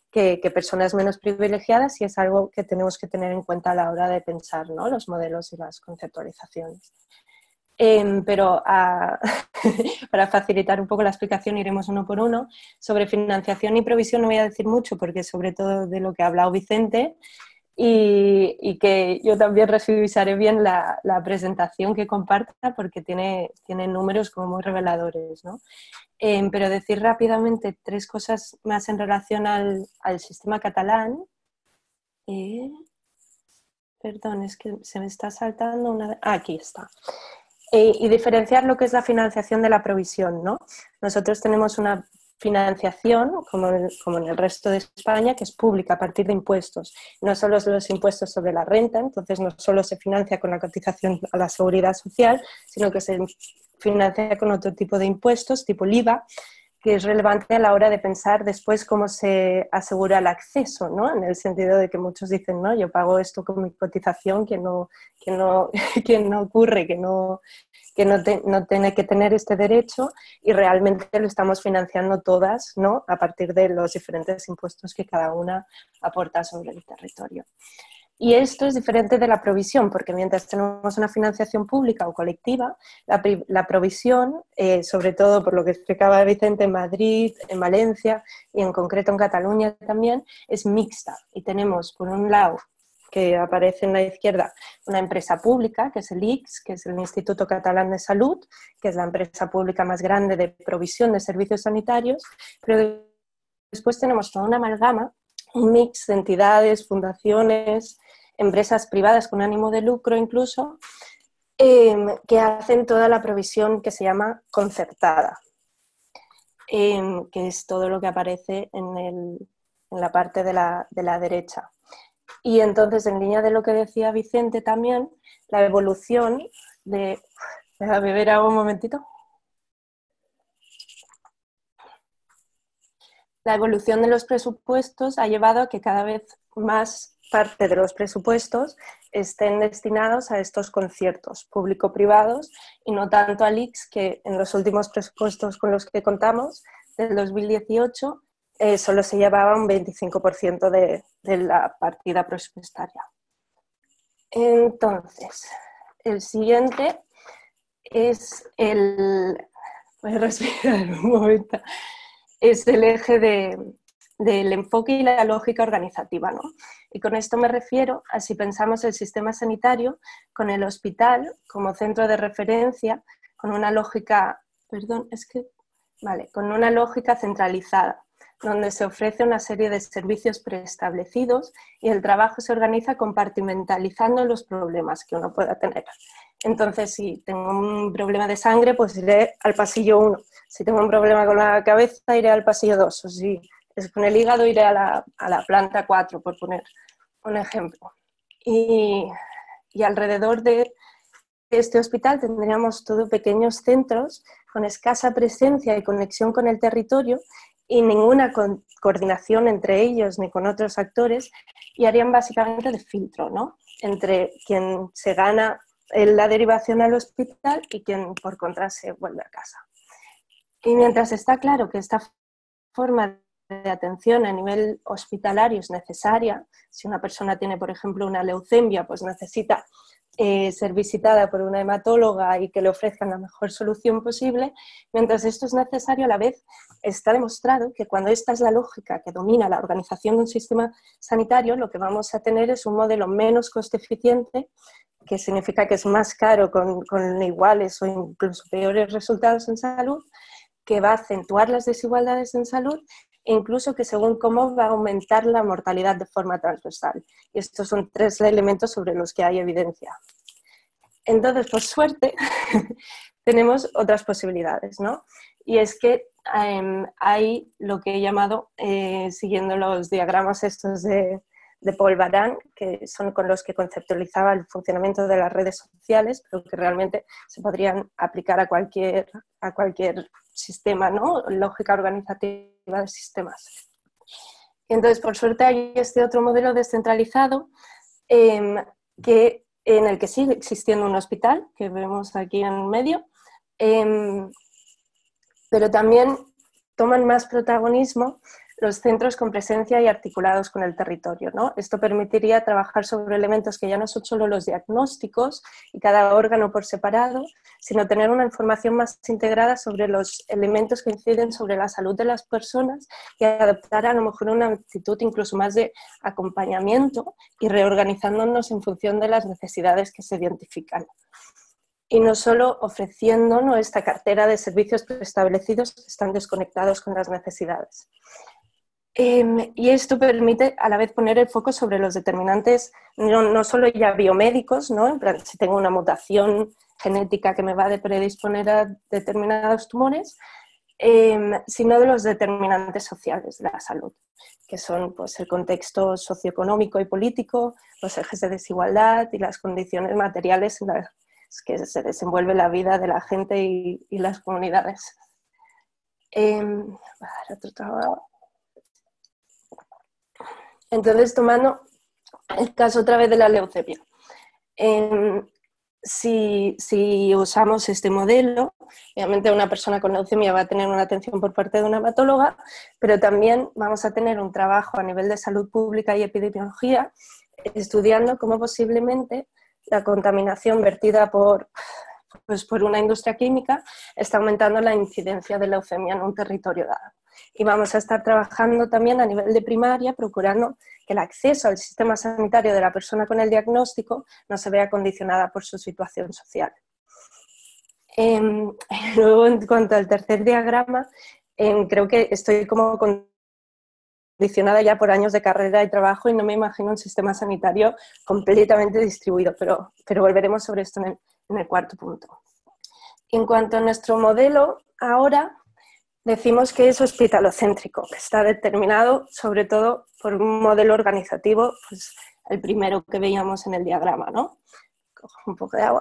que, que personas menos privilegiadas, y es algo que tenemos que tener en cuenta a la hora de pensar, ¿no?, los modelos y las conceptualizaciones. Eh, pero a, para facilitar un poco la explicación iremos uno por uno. Sobre financiación y provisión no voy a decir mucho porque sobre todo de lo que ha hablado Vicente, y, y que yo también revisaré bien la, la presentación que comparta porque tiene, tiene números como muy reveladores, ¿no? Eh, pero decir rápidamente tres cosas más en relación al, al sistema catalán. Eh, perdón, es que se me está saltando una... Ah, aquí está. Eh, y diferenciar lo que es la financiación de la provisión, ¿no? Nosotros tenemos una financiación, como en, como en el resto de España, que es pública a partir de impuestos. No solo los impuestos sobre la renta, entonces no solo se financia con la cotización a la seguridad social, sino que se financia con otro tipo de impuestos, tipo el I V A, que es relevante a la hora de pensar después cómo se asegura el acceso, ¿no? En el sentido de que muchos dicen, no, yo pago esto con mi cotización, que no, que no, que no ocurre, que no, que no, te, no tiene que tener este derecho, y realmente lo estamos financiando todas, ¿no?, a partir de los diferentes impuestos que cada una aporta sobre el territorio. Y esto es diferente de la provisión, porque mientras tenemos una financiación pública o colectiva, la, la provisión, eh, sobre todo por lo que explicaba Vicente en Madrid, en Valencia y en concreto en Cataluña también, es mixta. Y tenemos, por un lado, que aparece en la izquierda, una empresa pública, que es el I C S, que es el Instituto Catalán de Salud, que es la empresa pública más grande de provisión de servicios sanitarios, pero después tenemos toda una amalgama, un mix de entidades, fundaciones, empresas privadas con ánimo de lucro incluso, eh, que hacen toda la provisión que se llama concertada, eh, que es todo lo que aparece en, el, en la parte de la, de la derecha. Y entonces, en línea de lo que decía Vicente también, la evolución de... Voy a beber agua un momentito. La evolución de los presupuestos ha llevado a que cada vez más parte de los presupuestos estén destinados a estos conciertos público-privados y no tanto al I C S, que en los últimos presupuestos con los que contamos, del dos mil dieciocho, eh, solo se llevaba un veinticinco por ciento de, de la partida presupuestaria. Entonces, el siguiente es el... Voy a respirar un momento. Es el eje de, del enfoque y la lógica organizativa, ¿no? Y con esto me refiero a si pensamos el sistema sanitario con el hospital como centro de referencia, con una lógica, perdón, es que, vale, con una lógica centralizada, donde se ofrece una serie de servicios preestablecidos y el trabajo se organiza compartimentalizando los problemas que uno pueda tener. Entonces, si tengo un problema de sangre, pues iré al pasillo uno. Si tengo un problema con la cabeza, iré al pasillo dos. O si es con el hígado, iré a la, a la planta cuatro, por poner un ejemplo. Y, y alrededor de este hospital tendríamos todos pequeños centros con escasa presencia y conexión con el territorio y ninguna co- coordinación entre ellos ni con otros actores, y harían básicamente de filtro, ¿no?, entre quien se gana la derivación al hospital y quien por contra se vuelve a casa. Y mientras está claro que esta forma de atención a nivel hospitalario es necesaria, si una persona tiene, por ejemplo, una leucemia, pues necesita eh, ser visitada por una hematóloga y que le ofrezcan la mejor solución posible, mientras esto es necesario, a la vez está demostrado que cuando esta es la lógica que domina la organización de un sistema sanitario, lo que vamos a tener es un modelo menos coste eficiente, que significa que es más caro con, con iguales o incluso peores resultados en salud, que va a acentuar las desigualdades en salud e incluso que según cómo va a aumentar la mortalidad de forma transversal. Y estos son tres elementos sobre los que hay evidencia. Entonces, por suerte, tenemos otras posibilidades, ¿no? Y es que eh, hay lo que he llamado, eh, siguiendo los diagramas estos de, de Paul Baran, que son con los que conceptualizaba el funcionamiento de las redes sociales, pero que realmente se podrían aplicar a cualquier, a cualquier sistema, ¿no? Lógica organizativa de sistemas. Y entonces, por suerte, hay este otro modelo descentralizado eh, que, en el que sigue existiendo un hospital, que vemos aquí en medio, eh, pero también toman más protagonismo los centros con presencia y articulados con el territorio, ¿no? Esto permitiría trabajar sobre elementos que ya no son solo los diagnósticos y cada órgano por separado, sino tener una información más integrada sobre los elementos que inciden sobre la salud de las personas y adoptar a lo mejor una actitud incluso más de acompañamiento y reorganizándonos en función de las necesidades que se identifican. Y no solo ofreciendo, ¿no?, esta cartera de servicios preestablecidos que están desconectados con las necesidades. Eh, y esto permite a la vez poner el foco sobre los determinantes, no, no solo ya biomédicos, ¿no?, en plan, si tengo una mutación genética que me va a predisponer a determinados tumores, eh, sino de los determinantes sociales de la salud, que son pues, el contexto socioeconómico y político, los ejes de desigualdad y las condiciones materiales en las que se desenvuelve la vida de la gente y, y las comunidades. Eh, otro trabajo. Entonces, tomando el caso otra vez de la leucemia, eh, si, si usamos este modelo, obviamente una persona con leucemia va a tener una atención por parte de una hematóloga, pero también vamos a tener un trabajo a nivel de salud pública y epidemiología estudiando cómo posiblemente la contaminación vertida por, pues por una industria química está aumentando la incidencia de leucemia en un territorio dado. Y vamos a estar trabajando también a nivel de primaria, procurando que el acceso al sistema sanitario de la persona con el diagnóstico no se vea condicionada por su situación social. Eh, luego, en cuanto al tercer diagrama, eh, creo que estoy como condicionada ya por años de carrera y trabajo y no me imagino un sistema sanitario completamente distribuido, pero, pero volveremos sobre esto en el, en el cuarto punto. En cuanto a nuestro modelo, ahora decimos que es hospitalocéntrico, que está determinado sobre todo por un modelo organizativo, pues el primero que veíamos en el diagrama, ¿no? Cojo un poco de agua.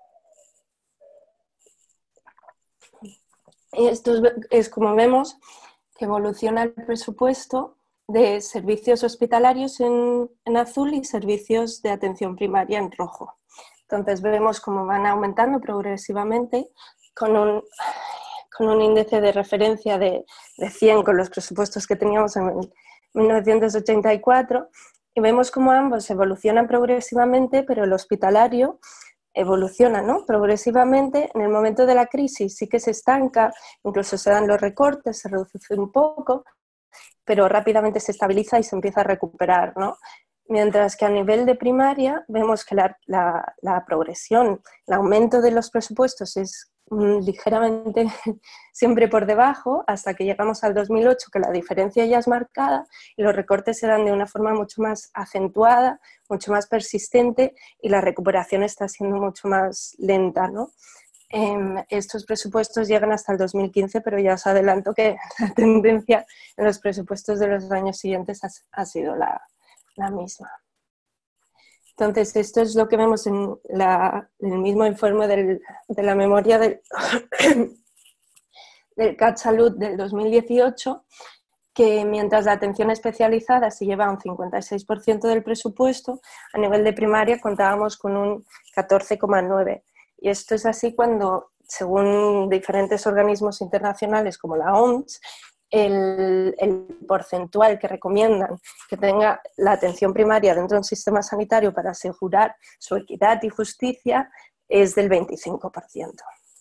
Y esto es, es como vemos que evoluciona el presupuesto de servicios hospitalarios en, en azul y servicios de atención primaria en rojo. Entonces vemos cómo van aumentando progresivamente con un... con un índice de referencia de, de cien con los presupuestos que teníamos en mil novecientos ochenta y cuatro, y vemos cómo ambos evolucionan progresivamente, pero el hospitalario evoluciona, ¿no?, progresivamente. En el momento de la crisis sí que se estanca, incluso se dan los recortes, se reduce un poco, pero rápidamente se estabiliza y se empieza a recuperar, ¿no? Mientras que a nivel de primaria vemos que la, la, la progresión, el aumento de los presupuestos es ligeramente siempre por debajo, hasta que llegamos al dos mil ocho, que la diferencia ya es marcada y los recortes se dan de una forma mucho más acentuada, mucho más persistente, y la recuperación está siendo mucho más lenta, ¿no? Eh, estos presupuestos llegan hasta el dos mil quince, pero ya os adelanto que la tendencia en los presupuestos de los años siguientes ha, ha sido la, la misma. Entonces, esto es lo que vemos en la, el mismo informe del, de la memoria del, del CatSalud del dos mil dieciocho, que mientras la atención especializada se lleva un cincuenta y seis por ciento del presupuesto, a nivel de primaria contábamos con un catorce coma nueve por ciento. Y esto es así cuando, según diferentes organismos internacionales como la O M S, El, el porcentual que recomiendan que tenga la atención primaria dentro de un sistema sanitario para asegurar su equidad y justicia es del veinticinco por ciento.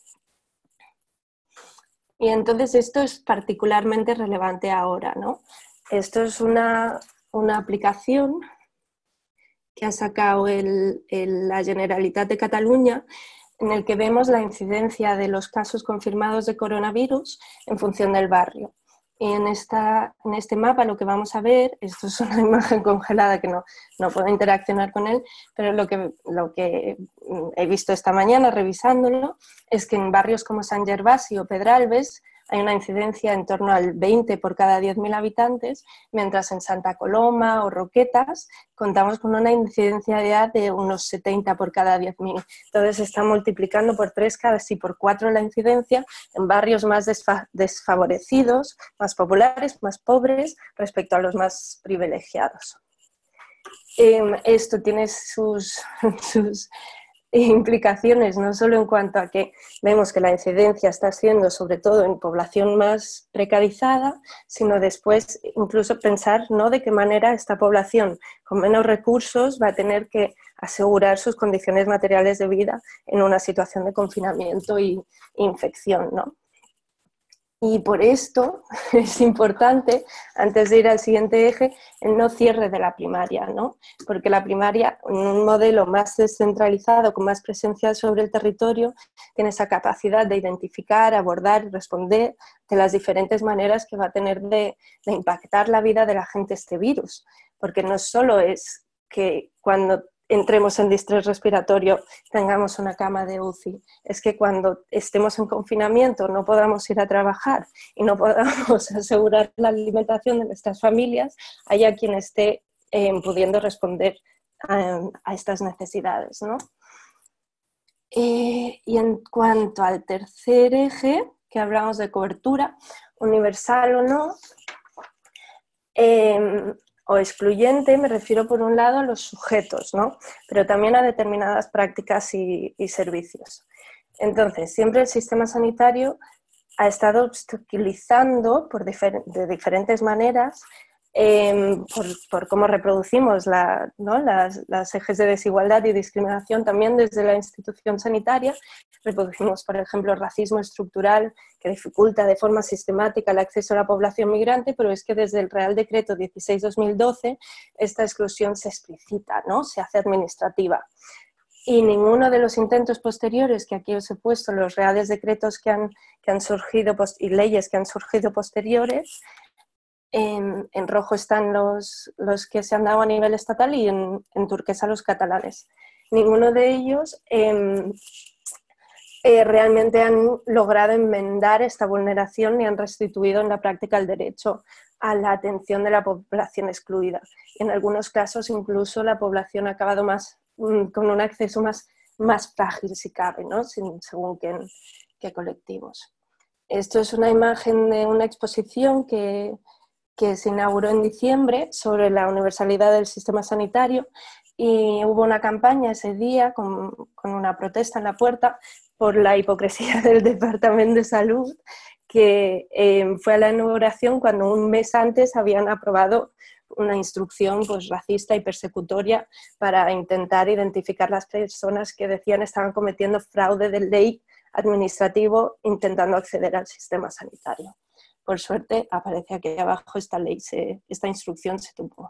Y entonces esto es particularmente relevante ahora, ¿no? Esto es una, una aplicación que ha sacado el, el, la Generalitat de Cataluña, en el que vemos la incidencia de los casos confirmados de coronavirus en función del barrio. Y en, esta, en este mapa lo que vamos a ver, esto es una imagen congelada que no, no puedo interaccionar con él, pero lo que, lo que he visto esta mañana revisándolo es que en barrios como San Gervasi o Pedralbes hay una incidencia en torno al veinte por cada diez mil habitantes, mientras en Santa Coloma o Roquetas contamos con una incidencia ya de unos setenta por cada diez mil. Entonces se está multiplicando por tres, casi por cuatro la incidencia en barrios más desfa desfavorecidos, más populares, más pobres, respecto a los más privilegiados. Eh, esto tiene sus... sus implicaciones, no solo en cuanto a que vemos que la incidencia está siendo sobre todo en población más precarizada, sino después incluso pensar, ¿no?, de qué manera esta población con menos recursos va a tener que asegurar sus condiciones materiales de vida en una situación de confinamiento y infección, ¿no? Y por esto es importante, antes de ir al siguiente eje, el no cierre de la primaria, ¿no? Porque la primaria, en un modelo más descentralizado, con más presencia sobre el territorio, tiene esa capacidad de identificar, abordar y responder de las diferentes maneras que va a tener de, de impactar la vida de la gente este virus. Porque no solo es que cuando entremos en distrés respiratorio, tengamos una cama de U C I. Es que cuando estemos en confinamiento no podamos ir a trabajar y no podamos asegurar la alimentación de nuestras familias, haya quien esté eh, pudiendo responder a, a estas necesidades, ¿no? Eh, y en cuanto al tercer eje, que hablamos de cobertura, universal o no, eh, o excluyente, me refiero por un lado a los sujetos, ¿no?, pero también a determinadas prácticas y, y servicios. Entonces, siempre el sistema sanitario ha estado obstaculizando por difer de diferentes maneras eh, por, por cómo reproducimos la, ¿no?, las, las ejes de desigualdad y discriminación también desde la institución sanitaria. Reproducimos, por ejemplo, el racismo estructural que dificulta de forma sistemática el acceso a la población migrante, pero es que desde el Real Decreto dieciséis barra dos mil doce esta exclusión se explicita, ¿no?, se hace administrativa. Y ninguno de los intentos posteriores, que aquí os he puesto los reales decretos que han, que han surgido y leyes que han surgido posteriores, en, en rojo están los, los que se han dado a nivel estatal y en, en turquesa los catalanes. Ninguno de ellos eh, eh, realmente han logrado enmendar esta vulneración ni han restituido en la práctica el derecho a la atención de la población excluida. En algunos casos incluso la población ha acabado más con un acceso más, más frágil, si cabe, ¿no?, Sin, según qué, qué colectivos. Esto es una imagen de una exposición que, que se inauguró en diciembre sobre la universalidad del sistema sanitario y hubo una campaña ese día con, con una protesta en la puerta por la hipocresía del Departamento de Salud, que eh, fue a la inauguración cuando un mes antes habían aprobado una instrucción pues, racista y persecutoria para intentar identificar las personas que decían estaban cometiendo fraude de ley administrativo intentando acceder al sistema sanitario. Por suerte, aparece aquí abajo esta ley, se, esta instrucción se tumbó.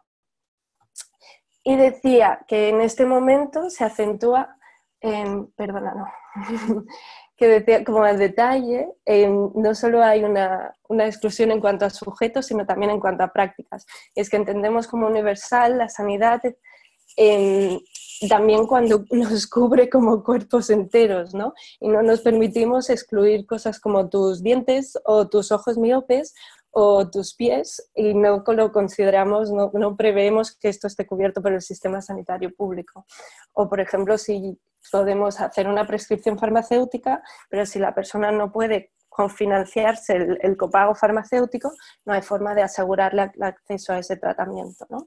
Y decía que en este momento se acentúa, eh, perdona, no, que decía como al detalle, eh, no solo hay una, una exclusión en cuanto a sujetos, sino también en cuanto a prácticas. Es que entendemos como universal la sanidad eh, también cuando nos cubre como cuerpos enteros, ¿no? Y no nos permitimos excluir cosas como tus dientes o tus ojos miopes o tus pies y no lo consideramos, no, no preveemos que esto esté cubierto por el sistema sanitario público. O, por ejemplo, si podemos hacer una prescripción farmacéutica, pero si la persona no puede confinanciarse el, el copago farmacéutico, no hay forma de asegurarle el acceso a ese tratamiento, ¿no?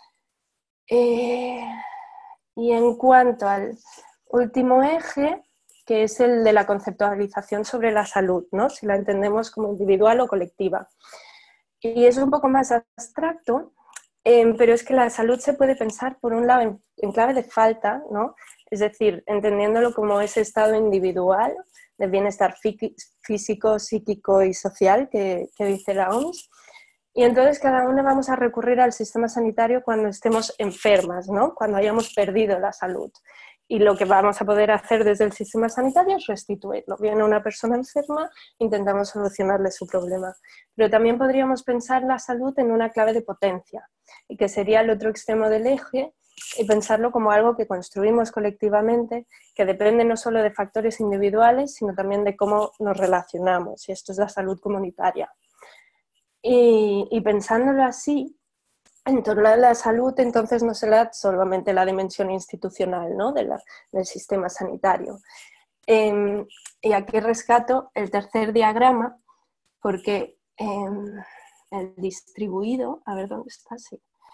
Eh, y en cuanto al último eje, que es el de la conceptualización sobre la salud, ¿no?, si la entendemos como individual o colectiva. Y es un poco más abstracto, eh, pero es que la salud se puede pensar, por un lado, en, en clave de falta, ¿no?, es decir, entendiéndolo como ese estado individual de bienestar físico, psíquico y social que, que dice la O M S. Y entonces cada uno vamos a recurrir al sistema sanitario cuando estemos enfermas, ¿no?, cuando hayamos perdido la salud. Y lo que vamos a poder hacer desde el sistema sanitario es restituirlo. Viene una persona enferma, intentamos solucionarle su problema. Pero también podríamos pensar la salud en una clave de potencia, y que sería el otro extremo del eje, y pensarlo como algo que construimos colectivamente, que depende no solo de factores individuales, sino también de cómo nos relacionamos, y esto es la salud comunitaria. Y, y pensándolo así, en torno a la salud, entonces no será solamente la dimensión institucional, ¿no?, de la, del sistema sanitario. Eh, y aquí rescato el tercer diagrama, porque eh, el distribuido, a ver dónde está, sí.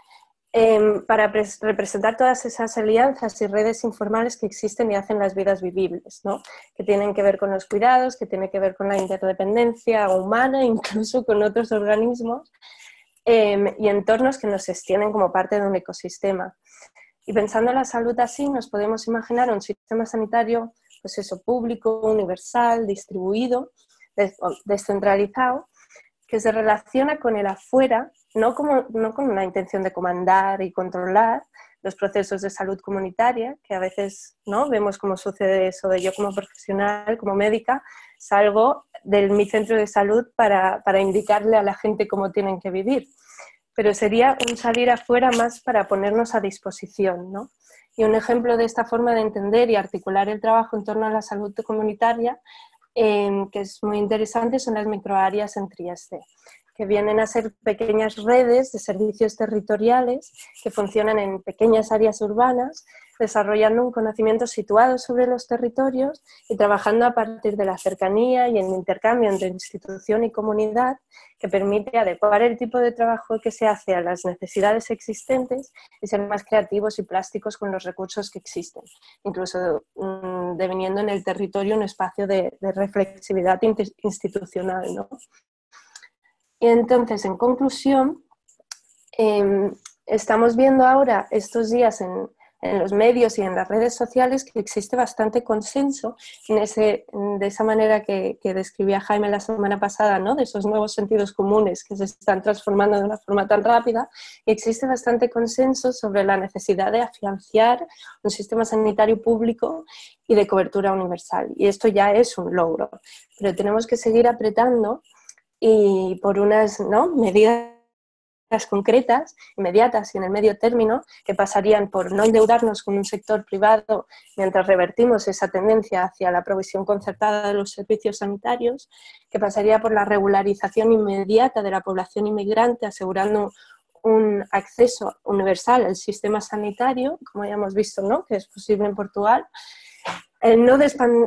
eh, para representar todas esas alianzas y redes informales que existen y hacen las vidas vivibles, ¿no? Que tienen que ver con los cuidados, que tienen que ver con la interdependencia humana, incluso con otros organismos, eh, y entornos que nos extienden como parte de un ecosistema. Y pensando en la salud así, nos podemos imaginar un sistema sanitario, pues eso, público, universal, distribuido, descentralizado, que se relaciona con el afuera, no, como, no con una intención de comandar y controlar los procesos de salud comunitaria, que a veces, ¿no?, vemos cómo sucede eso de yo como profesional, como médica, salgo de mi centro de salud para, para indicarle a la gente cómo tienen que vivir. Pero sería un salir afuera más para ponernos a disposición, ¿no? Y un ejemplo de esta forma de entender y articular el trabajo en torno a la salud comunitaria, eh, que es muy interesante, son las microáreas en Trieste, que vienen a ser pequeñas redes de servicios territoriales que funcionan en pequeñas áreas urbanas, desarrollando un conocimiento situado sobre los territorios y trabajando a partir de la cercanía y el intercambio entre institución y comunidad, que permite adecuar el tipo de trabajo que se hace a las necesidades existentes y ser más creativos y plásticos con los recursos que existen, incluso mmm, deviniendo en el territorio un espacio de, de reflexividad institucional, ¿no? Y entonces, en conclusión, eh, estamos viendo ahora estos días en, en los medios y en las redes sociales que existe bastante consenso en ese, de esa manera que, que describía Jaime la semana pasada, ¿no?, de esos nuevos sentidos comunes que se están transformando de una forma tan rápida, y existe bastante consenso sobre la necesidad de afianzar un sistema sanitario público y de cobertura universal. Y esto ya es un logro, pero tenemos que seguir apretando y por unas, ¿no?, medidas concretas, inmediatas y en el medio término, que pasarían por no endeudarnos con un sector privado mientras revertimos esa tendencia hacia la provisión concertada de los servicios sanitarios, que pasaría por la regularización inmediata de la población inmigrante, asegurando un acceso universal al sistema sanitario, como ya hemos visto, ¿no?, que es posible en Portugal. El no,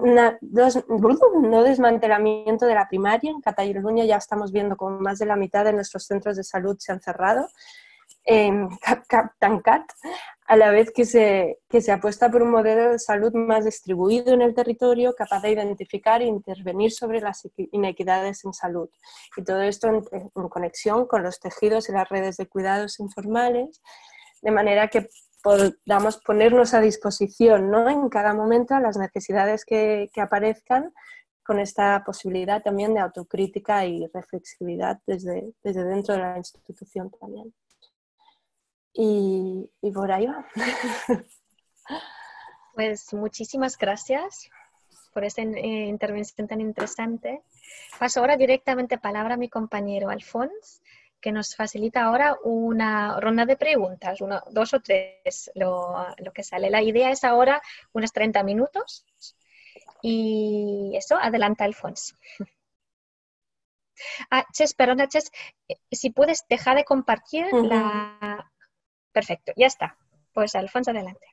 no desmantelamiento de la primaria. En Cataluña ya estamos viendo como más de la mitad de nuestros centros de salud se han cerrado, eh, cap, cap, tancat, a la vez que se, que se apuesta por un modelo de salud más distribuido en el territorio, capaz de identificar e intervenir sobre las inequidades en salud. Y todo esto en, en conexión con los tejidos y las redes de cuidados informales, de manera que podamos ponernos a disposición, ¿no?, en cada momento a las necesidades que, que aparezcan, con esta posibilidad también de autocrítica y reflexividad desde, desde dentro de la institución también. Y, y por ahí va. Pues muchísimas gracias por esta eh, intervención tan interesante. Paso ahora directamente palabra a mi compañero Alfons, que nos facilita ahora una ronda de preguntas, uno, dos o tres, lo, lo que sale. La idea es ahora unos treinta minutos y eso, adelanta Alfons. Ah, Ches, perdona, Ches, si puedes dejar de compartir uh-huh. la... Perfecto, ya está. Pues Alfons, adelante.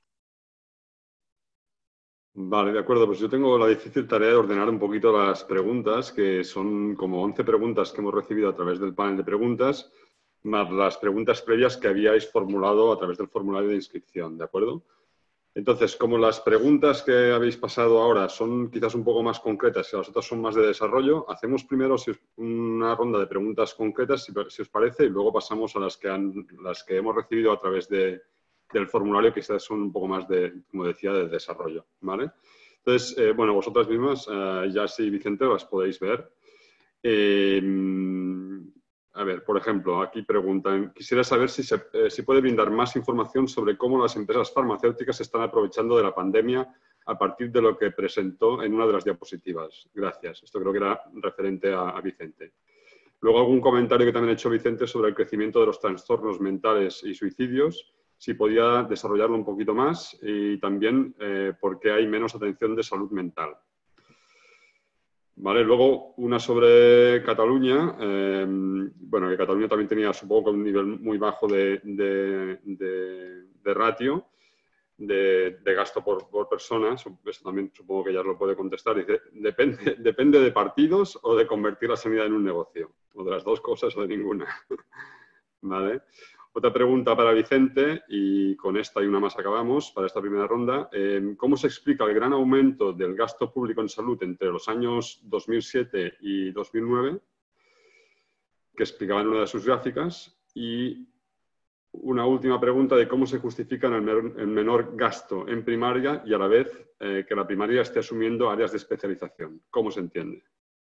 Vale, de acuerdo. Pues yo tengo la difícil tarea de ordenar un poquito las preguntas, que son como once preguntas que hemos recibido a través del panel de preguntas, más las preguntas previas que habíais formulado a través del formulario de inscripción, ¿de acuerdo? Entonces, como las preguntas que habéis pasado ahora son quizás un poco más concretas y las otras son más de desarrollo, hacemos primero si os, una ronda de preguntas concretas, si, si os parece, y luego pasamos a las que, han, las que hemos recibido a través de... del formulario, que quizás son un poco más de, como decía, de desarrollo, ¿vale? Entonces, eh, bueno, vosotras mismas, eh, Yassi y Vicente, las podéis ver. Eh, a ver, por ejemplo, aquí preguntan, quisiera saber si, se, eh, si puede brindar más información sobre cómo las empresas farmacéuticas se están aprovechando de la pandemia a partir de lo que presentó en una de las diapositivas. Gracias. Esto creo que era referente a, a Vicente. Luego algún comentario que también ha hecho Vicente sobre el crecimiento de los trastornos mentales y suicidios, si podía desarrollarlo un poquito más, y también eh, por qué hay menos atención de salud mental. Vale, luego una sobre Cataluña. Eh, bueno, que Cataluña también tenía, supongo, un nivel muy bajo de, de, de, de ratio, de, de gasto por, por persona. Eso también supongo que ya lo puede contestar. Dice, depende, depende de partidos o de convertir la sanidad en un negocio. O de las dos cosas o de ninguna. Vale. Otra pregunta para Vicente, y con esta y una más acabamos para esta primera ronda. Eh, ¿Cómo se explica el gran aumento del gasto público en salud entre los años dos mil siete y dos mil nueve, que explicaba en una de sus gráficas? Y una última pregunta de cómo se justifica el menor, el menor gasto en primaria y a la vez eh, que la primaria esté asumiendo áreas de especialización. ¿Cómo se entiende?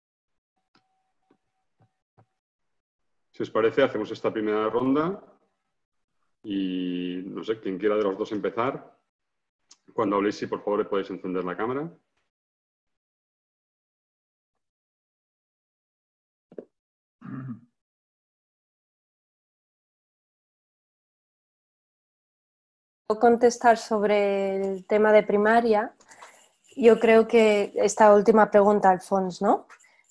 Si os parece, hacemos esta primera ronda. Y no sé, quien quiera de los dos empezar. Cuando habléis, si por favor podéis encender la cámara. Puedo contestar sobre el tema de primaria. Yo creo que esta última pregunta, Alfons, ¿no?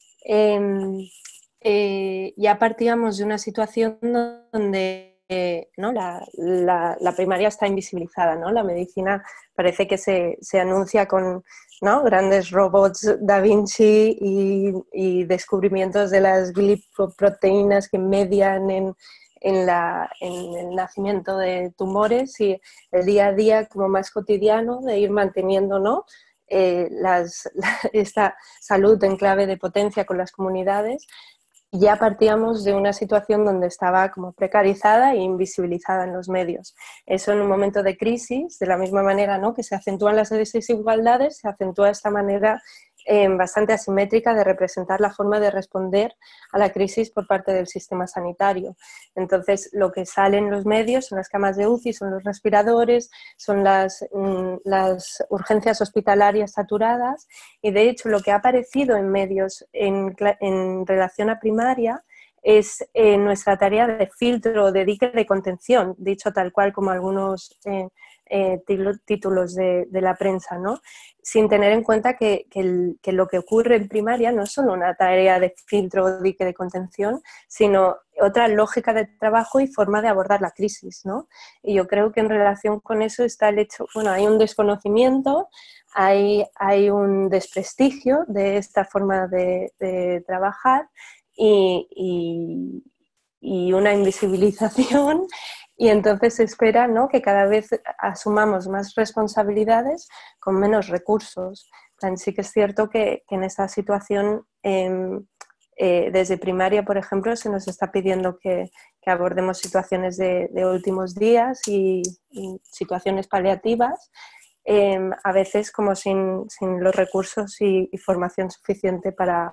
Eh, eh, ya partíamos de una situación donde Eh, ¿no? la, la, la primaria está invisibilizada, ¿no? La medicina parece que se, se anuncia con, ¿no? grandes robots Da Vinci y, y descubrimientos de las glicoproteínas que median en, en, la, en el nacimiento de tumores, y el día a día como más cotidiano de ir manteniendo, ¿no? eh, las, la, esta salud en clave de potencia con las comunidades. Ya partíamos de una situación donde estaba como precarizada e invisibilizada en los medios. Eso en un momento de crisis, de la misma manera, ¿no? que se acentúan las desigualdades, se acentúa esta manera eh, bastante asimétrica de representar la forma de responder a la crisis por parte del sistema sanitario. Entonces, lo que sale en los medios son las camas de U C I, son los respiradores, son las, mm, las urgencias hospitalarias saturadas, y de hecho lo que ha aparecido en medios en, en relación a primaria es eh, nuestra tarea de filtro, de dique de contención, dicho tal cual como algunos eh, eh, títulos de, de la prensa, ¿no? Sin tener en cuenta que, que, el, que lo que ocurre en primaria no es solo una tarea de filtro o dique de contención, sino otra lógica de trabajo y forma de abordar la crisis, ¿no? Y yo creo que en relación con eso está el hecho, bueno, hay un desconocimiento, hay, hay un desprestigio de esta forma de, de trabajar y, y, y una invisibilización. Y entonces se espera, ¿no? que cada vez asumamos más responsabilidades con menos recursos. Sí que es cierto que, que en esta situación, eh, eh, desde primaria, por ejemplo, se nos está pidiendo que, que abordemos situaciones de, de últimos días y, y situaciones paliativas, eh, a veces como sin, sin los recursos y, y formación suficiente para,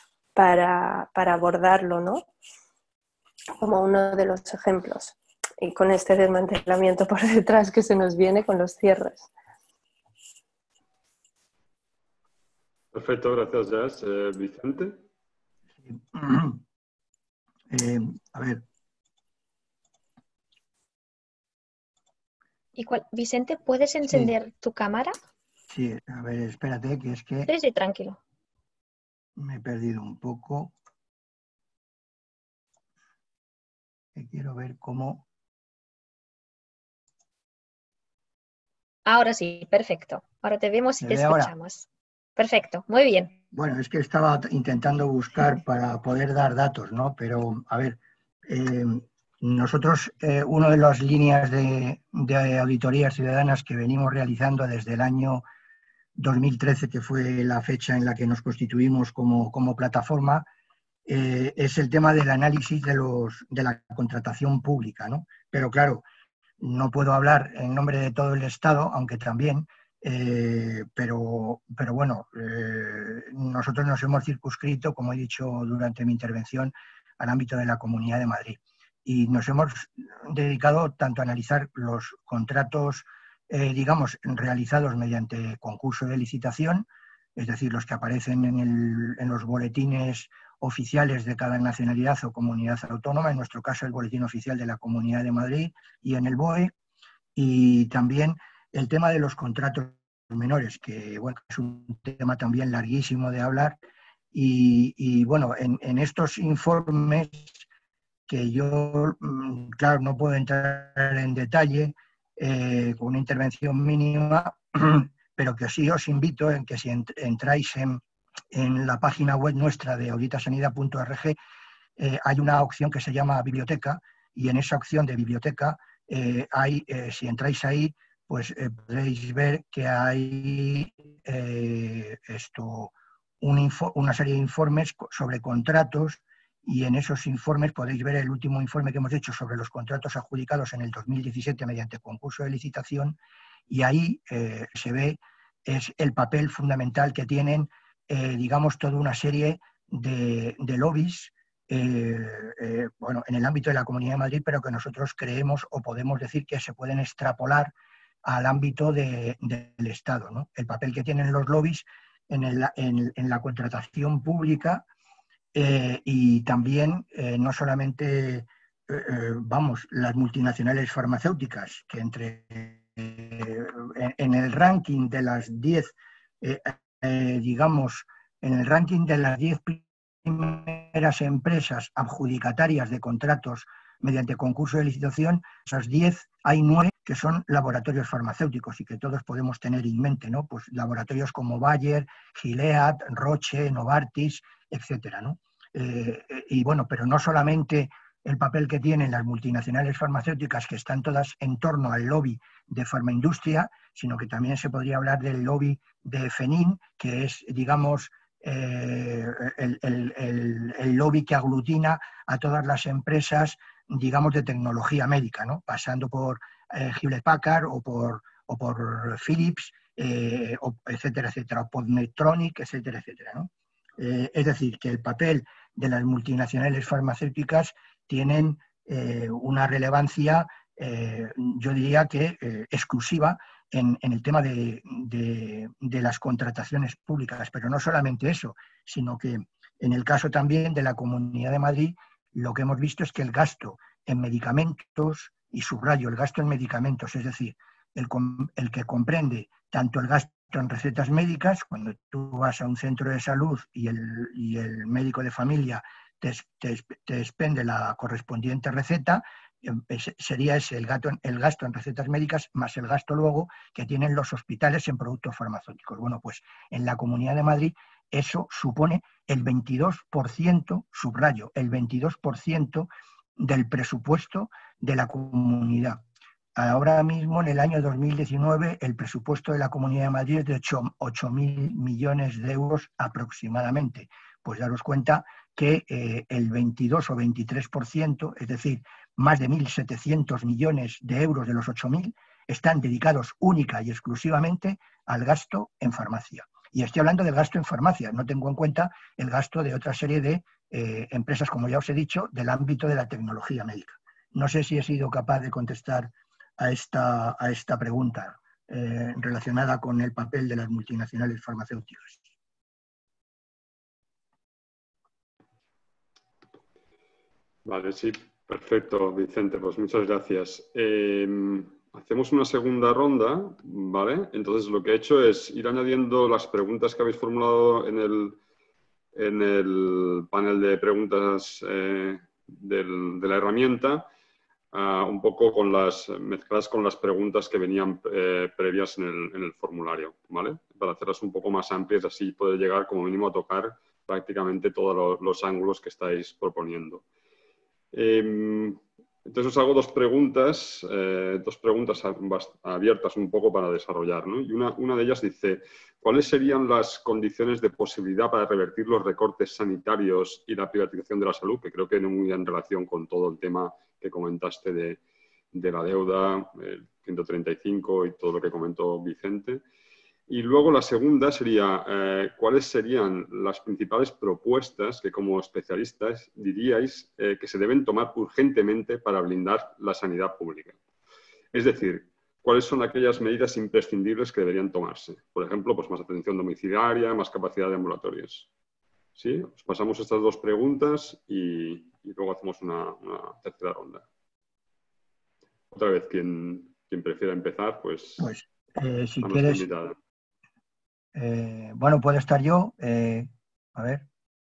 para, para abordarlo, ¿no? Como uno de los ejemplos. Y con este desmantelamiento por detrás que se nos viene con los cierres. Perfecto, gracias, Jazz. Eh, Vicente. Eh, a ver. ¿Y cuál? Vicente, ¿puedes encender sí. tu cámara? Sí, a ver, espérate, que es que... Sí, sí, tranquilo. Me he perdido un poco. Que quiero ver cómo... Ahora sí, perfecto. Ahora te vemos y te escuchamos. Ahora? Perfecto, muy bien. Bueno, es que estaba intentando buscar para poder dar datos, ¿no? Pero, a ver, eh, nosotros, eh, una de las líneas de, de auditorías ciudadanas que venimos realizando desde el año dos mil trece, que fue la fecha en la que nos constituimos como, como plataforma, eh, es el tema del análisis de, los, de la contratación pública, ¿no? Pero claro, no puedo hablar en nombre de todo el Estado, aunque también, eh, pero, pero bueno, eh, nosotros nos hemos circunscrito, como he dicho durante mi intervención, al ámbito de la Comunidad de Madrid. Y nos hemos dedicado tanto a analizar los contratos, eh, digamos, realizados mediante concurso de licitación, es decir, los que aparecen en, el, en los boletines oficiales de cada nacionalidad o comunidad autónoma, en nuestro caso el Boletín Oficial de la Comunidad de Madrid y en el B O E, y también el tema de los contratos menores, que bueno, es un tema también larguísimo de hablar, y, y bueno, en, en estos informes que yo, claro, no puedo entrar en detalle eh, con una intervención mínima, pero que sí os invito en que si entráis en En la página web nuestra de auditasanidad punto org eh, hay una opción que se llama biblioteca, y en esa opción de biblioteca eh, hay, eh, si entráis ahí, pues eh, podréis ver que hay eh, esto, un una serie de informes sobre contratos, y en esos informes podéis ver el último informe que hemos hecho sobre los contratos adjudicados en el dos mil diecisiete mediante concurso de licitación, y ahí eh, se ve es el papel fundamental que tienen, eh, digamos, toda una serie de, de lobbies eh, eh, bueno, en el ámbito de la Comunidad de Madrid, pero que nosotros creemos o podemos decir que se pueden extrapolar al ámbito de, de, del Estado, ¿no? El papel que tienen los lobbies en, el, en, en la contratación pública eh, y también eh, no solamente, eh, eh, vamos, las multinacionales farmacéuticas, que entre eh, en, en el ranking de las diez, eh, eh, digamos, en el ranking de las diez primeras empresas adjudicatarias de contratos mediante concurso de licitación, esas diez hay nueve que son laboratorios farmacéuticos y que todos podemos tener en mente, ¿no? Pues laboratorios como Bayer, Gilead, Roche, Novartis, etcétera, ¿no? Eh, y bueno, pero no solamente el papel que tienen las multinacionales farmacéuticas, que están todas en torno al lobby de farmaindustria, sino que también se podría hablar del lobby de FENIN, que es, digamos, eh, el, el, el, el lobby que aglutina a todas las empresas, digamos, de tecnología médica, ¿no? Pasando por eh, Hewlett Packard o por, o por Philips, eh, o, etcétera, etcétera, o por Medtronic, etcétera, etcétera, ¿no? Eh, es decir, que el papel de las multinacionales farmacéuticas tienen eh, una relevancia, eh, yo diría que eh, exclusiva en, en el tema de, de, de las contrataciones públicas, pero no solamente eso, sino que en el caso también de la Comunidad de Madrid, lo que hemos visto es que el gasto en medicamentos, y subrayo el gasto en medicamentos, es decir, el, el que comprende tanto el gasto en recetas médicas, cuando tú vas a un centro de salud y el, y el médico de familia te, te, te expende la correspondiente receta, sería ese el gasto, el gasto en recetas médicas más el gasto luego que tienen los hospitales en productos farmacéuticos. Bueno, pues en la Comunidad de Madrid eso supone el veintidós por ciento, subrayo, el veintidós por ciento del presupuesto de la comunidad. Ahora mismo, en el año dos mil diecinueve, el presupuesto de la Comunidad de Madrid es de ocho mil millones de euros aproximadamente. Pues daros cuenta que eh, el veintidós o veintitrés por ciento, es decir, más de mil setecientos millones de euros de los ocho mil, están dedicados única y exclusivamente al gasto en farmacia. Y estoy hablando del gasto en farmacia, no tengo en cuenta el gasto de otra serie de eh, empresas, como ya os he dicho, del ámbito de la tecnología médica. No sé si he sido capaz de contestar a esta, a esta pregunta eh, relacionada con el papel de las multinacionales farmacéuticas. Vale, sí, perfecto, Vicente, pues muchas gracias. Eh, hacemos una segunda ronda, ¿vale? Entonces lo que he hecho es ir añadiendo las preguntas que habéis formulado en el, en el panel de preguntas eh, del, de la herramienta, Uh, un poco con las, mezcladas con las preguntas que venían eh, previas en el, en el formulario, ¿vale? Para hacerlas un poco más amplias, así poder llegar como mínimo a tocar prácticamente todos los, los ángulos que estáis proponiendo. Eh, entonces os hago dos preguntas, eh, dos preguntas abiertas un poco para desarrollar, ¿no? Y una, una de ellas dice, ¿cuáles serían las condiciones de posibilidad para revertir los recortes sanitarios y la privatización de la salud? Que creo que no muy en relación con todo el tema que comentaste de, de la deuda, el ciento treinta y cinco y todo lo que comentó Vicente. Y luego la segunda sería, eh, ¿cuáles serían las principales propuestas que como especialistas diríais eh, que se deben tomar urgentemente para blindar la sanidad pública? Es decir, ¿cuáles son aquellas medidas imprescindibles que deberían tomarse? Por ejemplo, pues más atención domiciliaria, más capacidad de ambulatorios. ¿Sí? Os pasamos estas dos preguntas y, y luego hacemos una, una tercera ronda. Otra vez, quien, quien prefiera empezar, pues... Pues eh, si quieres... Eh, bueno, puedo estar yo. Eh, a ver.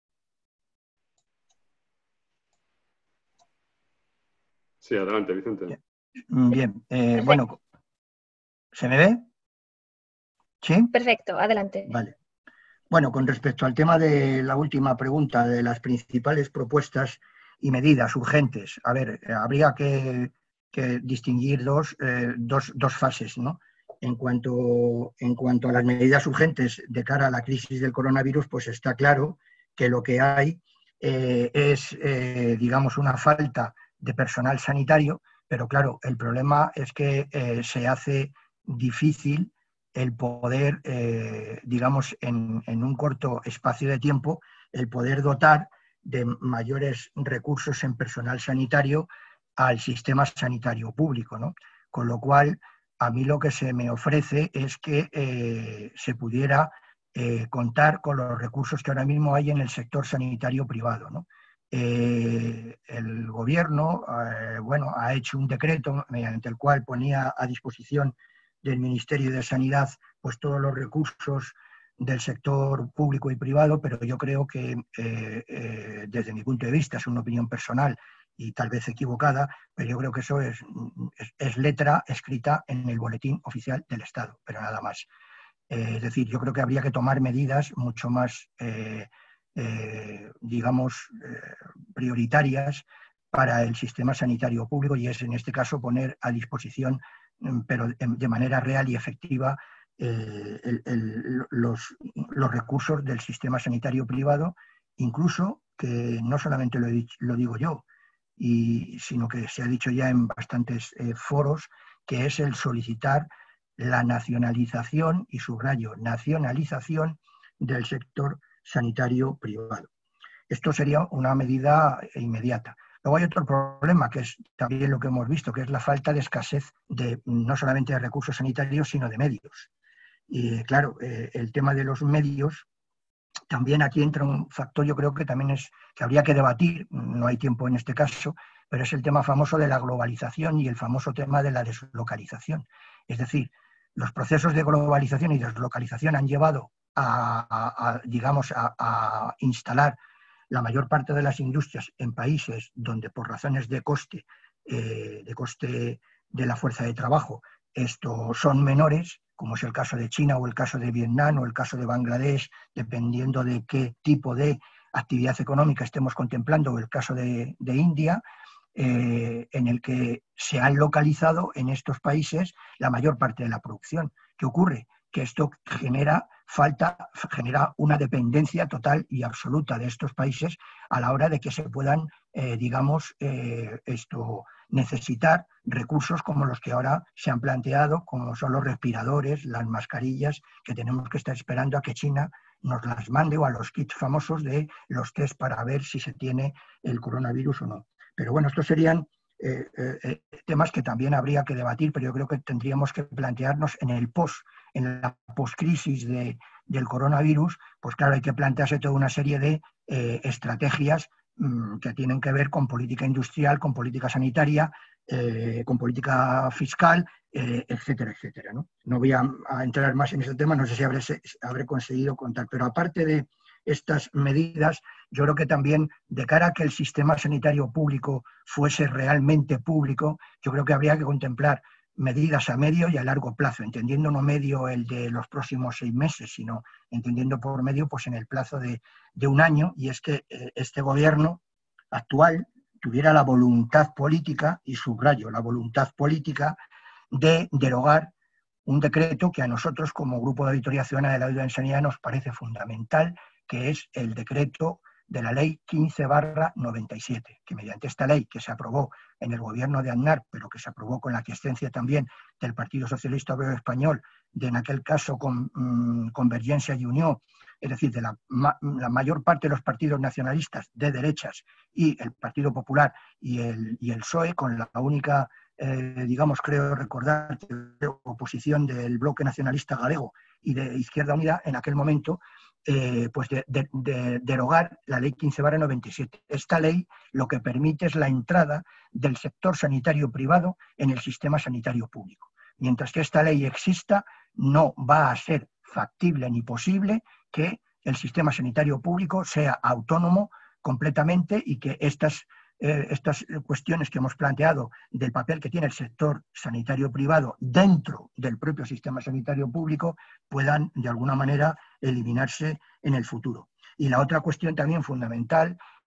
Sí, adelante, Vicente. Bien, eh, bueno, ¿se me ve? ¿Sí? Perfecto, adelante. Vale. Bueno, con respecto al tema de la última pregunta, de las principales propuestas y medidas urgentes. A ver, habría que, que distinguir dos, eh, dos, dos fases, ¿no? En cuanto, en cuanto a las medidas urgentes de cara a la crisis del coronavirus, pues está claro que lo que hay eh, es, eh, digamos, una falta de personal sanitario, pero claro, el problema es que eh, se hace difícil el poder, eh, digamos, en, en un corto espacio de tiempo, el poder dotar de mayores recursos en personal sanitario al sistema sanitario público, ¿no? Con lo cual, a mí lo que se me ofrece es que eh, se pudiera eh, contar con los recursos que ahora mismo hay en el sector sanitario privado, ¿no? Eh, el gobierno eh, bueno, ha hecho un decreto mediante el cual ponía a disposición del Ministerio de Sanidad pues, todos los recursos del sector público y privado, pero yo creo que eh, eh, desde mi punto de vista, es una opinión personal y tal vez equivocada, pero yo creo que eso es, es, es letra escrita en el Boletín Oficial del Estado, pero nada más. Eh, es decir, yo creo que habría que tomar medidas mucho más eh, Eh, digamos, eh, prioritarias para el sistema sanitario público, y es en este caso poner a disposición, pero de manera real y efectiva, eh, el, el, los, los recursos del sistema sanitario privado, incluso que no solamente lo, he dicho, lo digo yo, y, sino que se ha dicho ya en bastantes eh, foros, que es el solicitar la nacionalización, y subrayo, nacionalización del sector sanitario privado. Esto sería una medida inmediata. Luego hay otro problema, que es también lo que hemos visto, que es la falta de escasez de, no solamente de recursos sanitarios, sino de medios. Y claro, eh, el tema de los medios, también aquí entra un factor, yo creo que también es que habría que debatir, no hay tiempo en este caso, pero es el tema famoso de la globalización y el famoso tema de la deslocalización. Es decir, los procesos de globalización y deslocalización han llevado A, a, a, digamos, a, a instalar la mayor parte de las industrias en países donde por razones de coste, eh, de coste de la fuerza de trabajo, estos son menores, como es el caso de China o el caso de Vietnam o el caso de Bangladesh, dependiendo de qué tipo de actividad económica estemos contemplando, o el caso de, de India, eh, en el que se han localizado en estos países la mayor parte de la producción. ¿Qué ocurre? Que esto genera falta, genera una dependencia total y absoluta de estos países a la hora de que se puedan, eh, digamos, eh, esto, necesitar recursos como los que ahora se han planteado, como son los respiradores, las mascarillas, que tenemos que estar esperando a que China nos las mande, o a los kits famosos de los test para ver si se tiene el coronavirus o no. Pero bueno, estos serían Eh, eh, temas que también habría que debatir, pero yo creo que tendríamos que plantearnos en el post, en la postcrisis de, del coronavirus, pues claro, hay que plantearse toda una serie de eh, estrategias mmm, que tienen que ver con política industrial, con política sanitaria, eh, con política fiscal, eh, etcétera, etcétera, ¿no? No voy a, a entrar más en ese tema, no sé si habré, habré conseguido contar, pero aparte de estas medidas, yo creo que también, de cara a que el sistema sanitario público fuese realmente público, yo creo que habría que contemplar medidas a medio y a largo plazo, entendiendo no medio el de los próximos seis meses, sino entendiendo por medio pues en el plazo de, de un año, y es que eh, este gobierno actual tuviera la voluntad política, y subrayo, la voluntad política de derogar un decreto que a nosotros como Grupo de Auditoría Ciudadana de la Deuda en Sanidad nos parece fundamental, que es el decreto de la ley quince barra noventa y siete, que mediante esta ley que se aprobó en el gobierno de Aznar, pero que se aprobó con la aquiescencia también del Partido Socialista Obrero Español, de en aquel caso con mmm, Convergencia y Unión, es decir, de la, ma la mayor parte de los partidos nacionalistas de derechas y el Partido Popular y el, y el P S O E, con la única, eh, digamos, creo recordar, oposición del Bloque Nacionalista Galego y de Izquierda Unida en aquel momento, Eh, pues de, de, de derogar la ley quince barra noventa y siete. Esta ley lo que permite es la entrada del sector sanitario privado en el sistema sanitario público. Mientras que esta ley exista, no va a ser factible ni posible que el sistema sanitario público sea autónomo completamente, y que estas, eh, estas cuestiones que hemos planteado del papel que tiene el sector sanitario privado dentro del propio sistema sanitario público puedan de alguna manera eliminarse en el futuro. Y la otra cuestión también fundamental,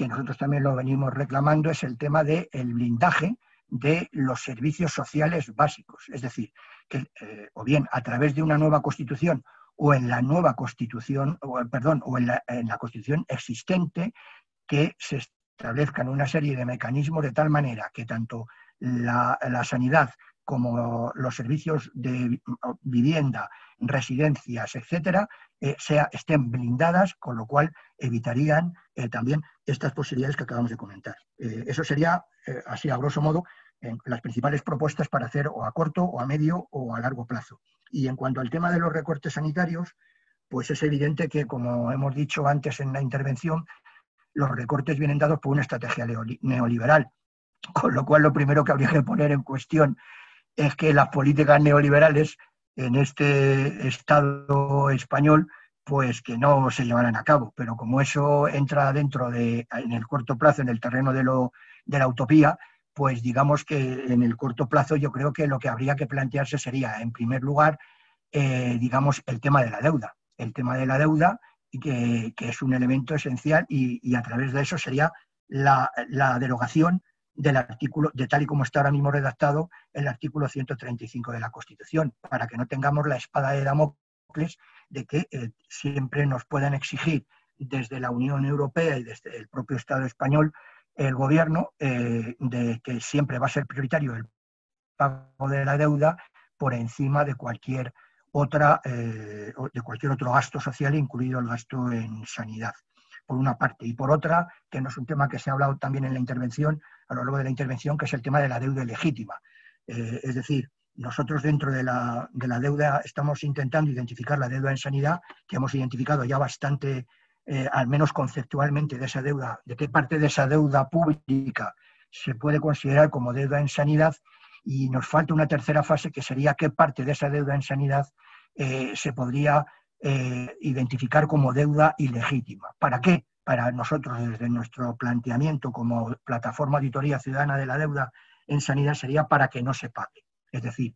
que nosotros también lo venimos reclamando, es el tema del blindaje de los servicios sociales básicos. Es decir, que eh, o bien a través de una nueva Constitución o en la nueva Constitución, o, perdón, o en la, en la Constitución existente, que se establezcan una serie de mecanismos de tal manera que tanto la, la sanidad como los servicios de vivienda, residencias, etcétera, eh, sea, estén blindadas, con lo cual evitarían eh, también estas posibilidades que acabamos de comentar. Eh, eso sería, eh, así a grosso modo, eh, las principales propuestas para hacer o a corto, o a medio, o a largo plazo. Y en cuanto al tema de los recortes sanitarios, pues es evidente que, como hemos dicho antes en la intervención, los recortes vienen dados por una estrategia neoliberal, con lo cual lo primero que habría que poner en cuestión es que las políticas neoliberales en este Estado español, pues que no se llevarán a cabo. Pero como eso entra dentro de, en el corto plazo, en el terreno de, lo, de la utopía, pues digamos que en el corto plazo yo creo que lo que habría que plantearse sería, en primer lugar, eh, digamos, el tema de la deuda. El tema de la deuda, que, que es un elemento esencial y, y a través de eso sería la, la derogación del artículo, de tal y como está ahora mismo redactado el artículo ciento treinta y cinco de la Constitución, para que no tengamos la espada de Damocles de que eh, siempre nos puedan exigir desde la Unión Europea y desde el propio Estado español el gobierno eh, de que siempre va a ser prioritario el pago de la deuda por encima de cualquier otra eh, de cualquier otro gasto social, incluido el gasto en sanidad, por una parte. Y por otra, que no es un tema que se ha hablado también en la intervención, a lo largo de la intervención, que es el tema de la deuda ilegítima. Eh, es decir, nosotros dentro de la, de la deuda estamos intentando identificar la deuda en sanidad, que hemos identificado ya bastante, eh, al menos conceptualmente, de esa deuda, de qué parte de esa deuda pública se puede considerar como deuda en sanidad, y nos falta una tercera fase, que sería qué parte de esa deuda en sanidad eh, se podría eh, identificar como deuda ilegítima. ¿Para qué? Para nosotros, desde nuestro planteamiento como plataforma auditoría ciudadana de la deuda en sanidad, sería para que no se pague. Es decir,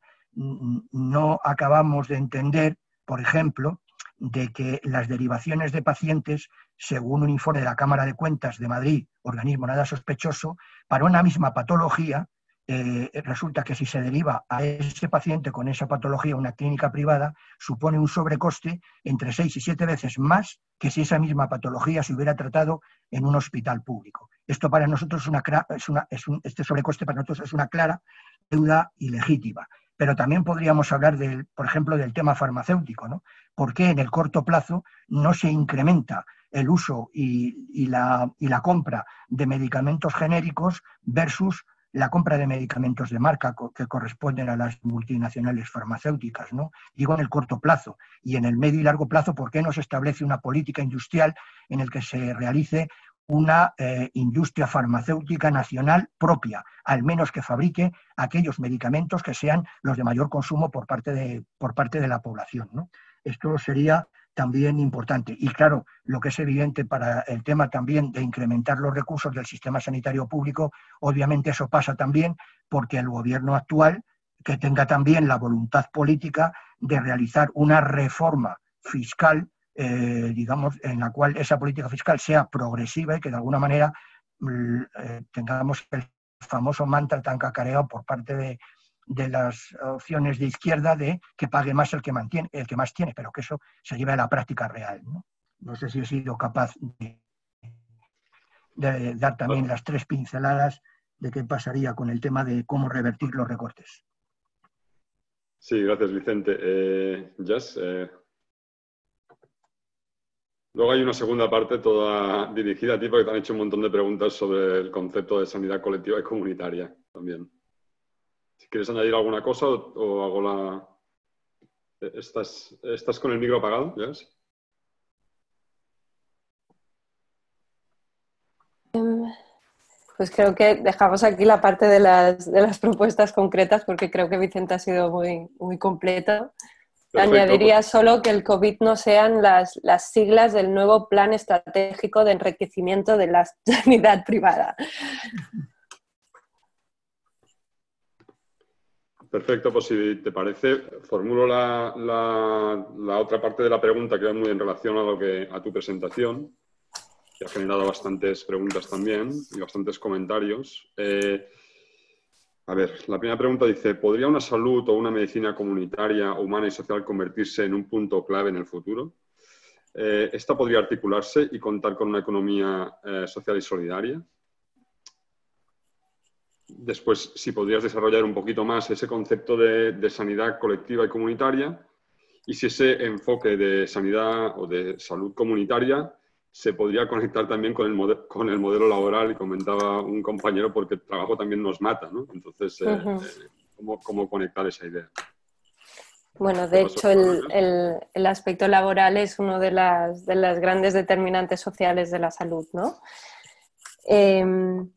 no acabamos de entender, por ejemplo, de que las derivaciones de pacientes, según un informe de la Cámara de Cuentas de Madrid, organismo nada sospechoso, para una misma patología, Eh, resulta que si se deriva a ese paciente con esa patología a una clínica privada, supone un sobrecoste entre seis y siete veces más que si esa misma patología se hubiera tratado en un hospital público. Esto para nosotros es una, es una es un, este sobrecoste para nosotros es una clara deuda ilegítima. Pero también podríamos hablar, del, por ejemplo, del tema farmacéutico, ¿no? ¿Por qué en el corto plazo no se incrementa el uso y, y, la, y la compra de medicamentos genéricos versus la compra de medicamentos de marca que corresponden a las multinacionales farmacéuticas, ¿no? Digo en el corto plazo. Y en el medio y largo plazo, ¿por qué no se establece una política industrial en la que se realice una eh, industria farmacéutica nacional propia, al menos que fabrique aquellos medicamentos que sean los de mayor consumo por parte de, por parte de la población, ¿no? Esto sería también importante. Y claro, lo que es evidente para el tema también de incrementar los recursos del sistema sanitario público, obviamente eso pasa también porque el gobierno actual, que tenga también la voluntad política de realizar una reforma fiscal, eh, digamos, en la cual esa política fiscal sea progresiva y que de alguna manera eh, tengamos el famoso mantra tan cacareado por parte de de las opciones de izquierda de que pague más el que mantiene, el que más tiene, pero que eso se lleve a la práctica real, ¿no? No sé si he sido capaz de, de dar también las tres pinceladas de qué pasaría con el tema de cómo revertir los recortes. Sí, gracias, Vicente. Eh, Jess, eh... luego hay una segunda parte toda dirigida a ti porque te han hecho un montón de preguntas sobre el concepto de sanidad colectiva y comunitaria también. Si quieres añadir alguna cosa o, o hago la... ¿Estás, ¿Estás con el micro apagado? ¿Yes? Pues creo que dejamos aquí la parte de las, de las propuestas concretas porque creo que Vicente ha sido muy, muy completo. Perfecto. Añadiría solo que el COVID no sean las, las siglas del nuevo Plan Estratégico de Enriquecimiento de la Sanidad Privada. Perfecto, pues si te parece, formulo la, la, la otra parte de la pregunta que va muy en relación a, lo que, a tu presentación. que ha generado bastantes preguntas también y bastantes comentarios. Eh, a ver, la primera pregunta dice, ¿podría una salud o una medicina comunitaria, humana y social convertirse en un punto clave en el futuro? Eh, ¿Esta podría articularse y contar con una economía eh, social y solidaria? Después, si podrías desarrollar un poquito más ese concepto de, de sanidad colectiva y comunitaria y si ese enfoque de sanidad o de salud comunitaria se podría conectar también con el, modelo, con el modelo laboral, y comentaba un compañero, porque el trabajo también nos mata, ¿no? Entonces, eh, uh-huh. eh, ¿cómo, ¿cómo conectar esa idea? Bueno, de hecho, el, el, el aspecto laboral es uno de las, de las grandes determinantes sociales de la salud, ¿no? Eh,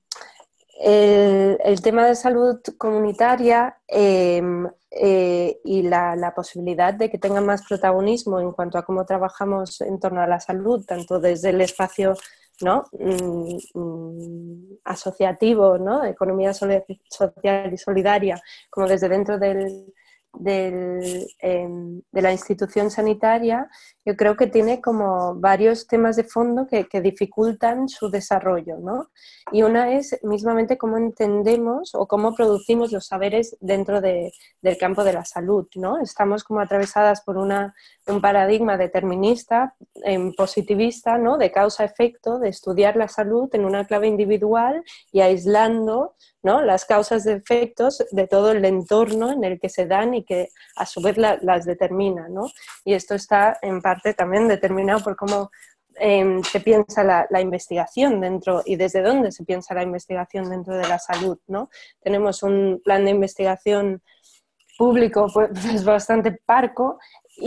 el, el tema de salud comunitaria eh, eh, y la, la posibilidad de que tenga más protagonismo en cuanto a cómo trabajamos en torno a la salud, tanto desde el espacio, ¿no? mm, mm, asociativo, ¿no? De economía social y solidaria, como desde dentro del, del, eh, de la institución sanitaria, yo creo que tiene como varios temas de fondo que, que dificultan su desarrollo, ¿no? Y una es mismamente cómo entendemos o cómo producimos los saberes dentro de, del campo de la salud, ¿no? Estamos como atravesadas por una, un paradigma determinista, eh, positivista, ¿no? De causa-efecto, de estudiar la salud en una clave individual y aislando, ¿no? Las causas de efectos de todo el entorno en el que se dan y que a su vez la, las determina, ¿no? Y esto está en parte también determinado por cómo eh, se piensa la, la investigación dentro y desde dónde se piensa la investigación dentro de la salud, ¿no? Tenemos un plan de investigación público pues bastante parco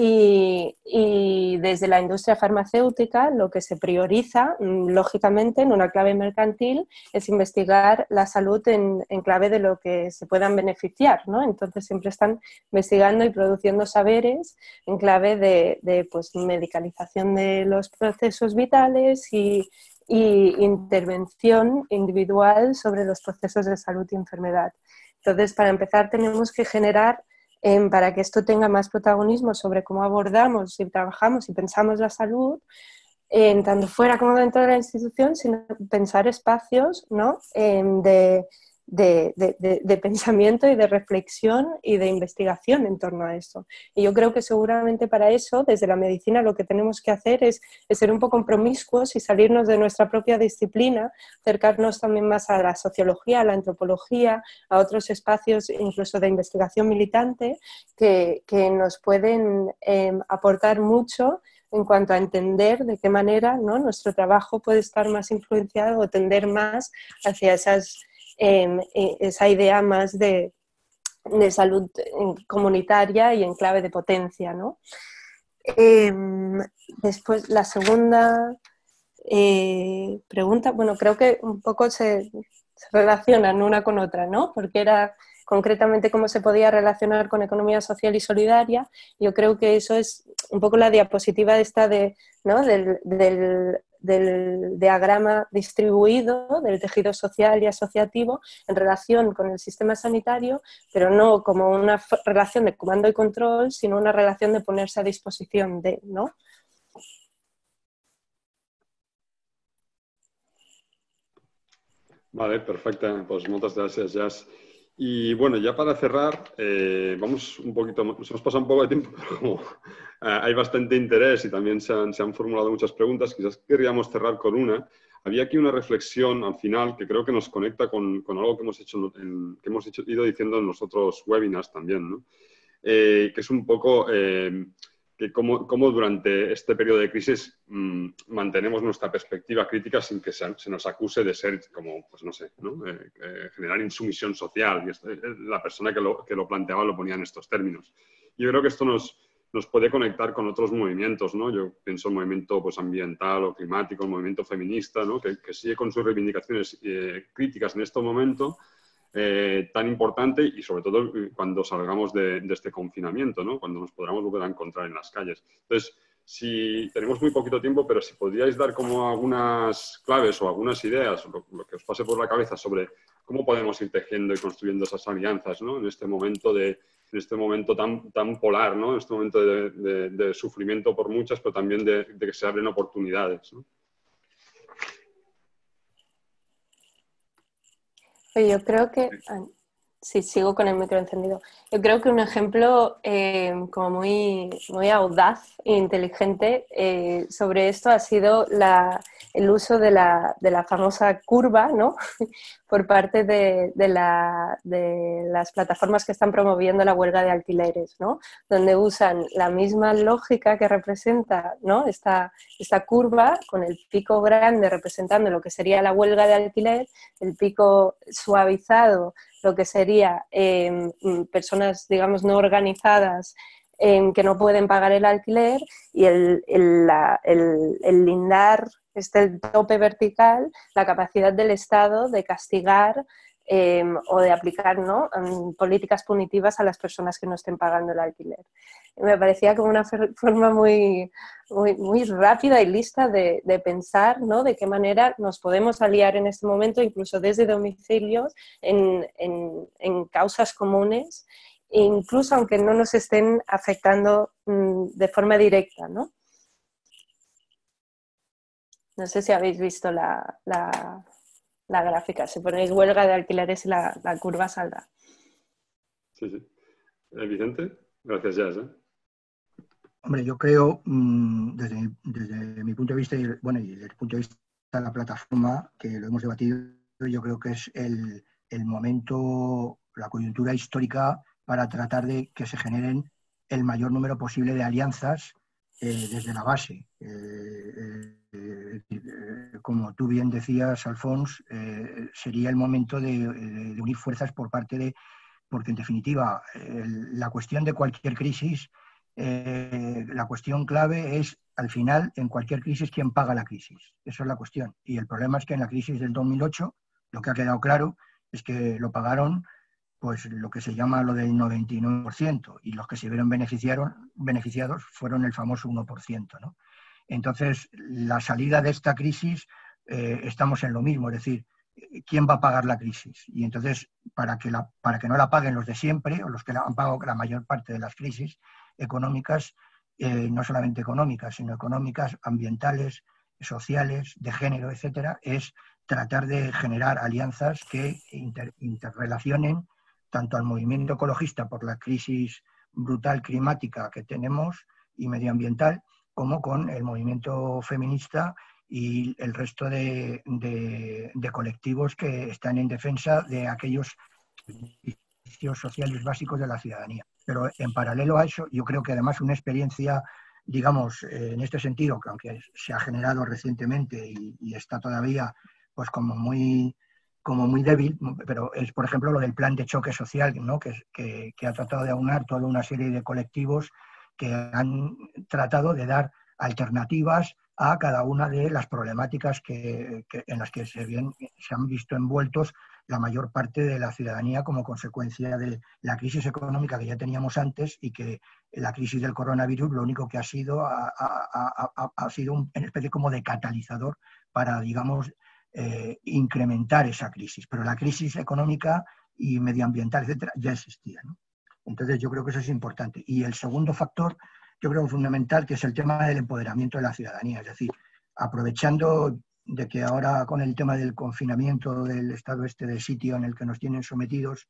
y, y desde la industria farmacéutica lo que se prioriza, lógicamente, en una clave mercantil es investigar la salud en, en clave de lo que se puedan beneficiar, ¿no? Entonces siempre están investigando y produciendo saberes en clave de, de pues, medicalización de los procesos vitales y, y intervención individual sobre los procesos de salud y enfermedad. Entonces, para empezar, tenemos que generar, eh, para que esto tenga más protagonismo sobre cómo abordamos y trabajamos y pensamos la salud, eh, tanto fuera como dentro de la institución, sino pensar espacios, ¿no? eh, de, de, de, de, de pensamiento y de reflexión y de investigación en torno a eso. Y yo creo que seguramente para eso, desde la medicina, lo que tenemos que hacer es, es ser un poco promiscuos y salirnos de nuestra propia disciplina, acercarnos también más a la sociología, a la antropología, a otros espacios incluso de investigación militante que, que nos pueden eh, aportar mucho en cuanto a entender de qué manera, ¿no? Nuestro trabajo puede estar más influenciado o tender más hacia esas, eh, esa idea más de, de salud comunitaria y en clave de potencia, ¿no? Eh, después, la segunda eh, pregunta, bueno, creo que un poco se, se relacionan una con otra, ¿no? Porque era concretamente cómo se podía relacionar con economía social y solidaria. Yo creo que eso es un poco la diapositiva esta de, ¿no? del, del, del diagrama distribuido del tejido social y asociativo en relación con el sistema sanitario, pero no como una relación de comando y control, sino una relación de ponerse a disposición de, ¿no? Vale, perfecte. Pues moltes gràcies, Jas. Y bueno, ya para cerrar, eh, vamos un poquito, nos hemos pasado un poco de tiempo, pero como eh, hay bastante interés y también se han, se han formulado muchas preguntas, quizás querríamos cerrar con una. Había aquí una reflexión al final que creo que nos conecta con, con algo que hemos, hecho en, que hemos hecho, ido diciendo en los otros webinars también, ¿no? Eh, que es un poco eh, que cómo, cómo durante este periodo de crisis mmm, mantenemos nuestra perspectiva crítica sin que se, se nos acuse de ser como, pues no sé, ¿no? Eh, eh, generar insumisión social. Y esto, eh, la persona que lo, que lo planteaba lo ponía en estos términos. Yo creo que esto nos, nos puede conectar con otros movimientos, ¿no? Yo pienso el movimiento pues, ambiental o climático, el movimiento feminista, ¿no? que, que sigue con sus reivindicaciones eh, críticas en este momento, Eh, tan importante y sobre todo cuando salgamos de, de este confinamiento, ¿no? Cuando nos podamos volver a encontrar en las calles. Entonces, si tenemos muy poquito tiempo, pero si podríais dar como algunas claves o algunas ideas, lo, lo que os pase por la cabeza sobre cómo podemos ir tejiendo y construyendo esas alianzas, ¿no? En este momento de en este momento tan, tan polar, ¿no? En este momento de, de, de sufrimiento por muchas, pero también de, de que se abren oportunidades, ¿no? Yo creo que... Sí, sigo con el micro encendido. Yo creo que un ejemplo eh, como muy, muy audaz e inteligente eh, sobre esto ha sido la, el uso de la, de la famosa curva, ¿no? por parte de, de, la, de las plataformas que están promoviendo la huelga de alquileres, ¿no? Donde usan la misma lógica que representa, ¿no? esta, esta curva con el pico grande representando lo que sería la huelga de alquiler, el pico suavizado lo que sería eh, personas, digamos, no organizadas eh, que no pueden pagar el alquiler y el, el, la, el, el lindar, este el tope vertical, la capacidad del Estado de castigar eh, o de aplicar, ¿no? um, políticas punitivas a las personas que no estén pagando el alquiler. Y me parecía como una forma muy, muy, muy rápida y lista de, de pensar, ¿no? de qué manera nos podemos aliar en este momento, incluso desde domicilios, en, en, en causas comunes, incluso aunque no nos estén afectando mmm, de forma directa, ¿no? No sé si habéis visto la, la, la gráfica. Si ponéis huelga de alquileres y la, la curva saldrá. Sí, sí. Eh, Vicente, gracias, Jazz. ¿eh? Hombre, yo creo, mmm, desde, desde mi punto de vista, y, bueno, y desde el punto de vista de la plataforma, que lo hemos debatido, yo creo que es el, el momento, la coyuntura histórica para tratar de que se generen el mayor número posible de alianzas eh, desde la base. Eh, eh, eh, como tú bien decías, Alfons, eh, sería el momento de, de, de unir fuerzas por parte de, porque en definitiva, eh, la cuestión de cualquier crisis, eh, la cuestión clave es, al final, en cualquier crisis, ¿quién paga la crisis? Esa es la cuestión. Y el problema es que en la crisis del dos mil ocho, lo que ha quedado claro es que lo pagaron pues lo que se llama lo del noventa y nueve por ciento, y los que se vieron beneficiados fueron el famoso uno por ciento, ¿no? Entonces, la salida de esta crisis, eh, estamos en lo mismo, es decir, ¿quién va a pagar la crisis? Y entonces, para que, la, para que no la paguen los de siempre, o los que la han pagado la mayor parte de las crisis económicas, eh, no solamente económicas, sino económicas, ambientales, sociales, de género, etcétera, es tratar de generar alianzas que inter, interrelacionen tanto al movimiento ecologista por la crisis brutal climática que tenemos y medioambiental, como con el movimiento feminista y el resto de, de, de colectivos que están en defensa de aquellos servicios sociales básicos de la ciudadanía. Pero en paralelo a eso, yo creo que además una experiencia, digamos, eh, en este sentido, que aunque se ha generado recientemente y, y está todavía pues como muy... como muy débil, pero es, por ejemplo, lo del plan de choque social, ¿no? que, que, que ha tratado de aunar toda una serie de colectivos que han tratado de dar alternativas a cada una de las problemáticas que, que, en las que se, bien, se han visto envueltos la mayor parte de la ciudadanía como consecuencia de la crisis económica que ya teníamos antes y que la crisis del coronavirus lo único que ha sido ha, ha, ha, ha sido una especie como de catalizador para, digamos, Eh, incrementar esa crisis, pero la crisis económica y medioambiental, etcétera, ya existía, ¿no? Entonces yo creo que eso es importante. Y el segundo factor, yo creo fundamental, que es el tema del empoderamiento de la ciudadanía, es decir, aprovechando de que ahora con el tema del confinamiento del estado este de sitio en el que nos tienen sometidos,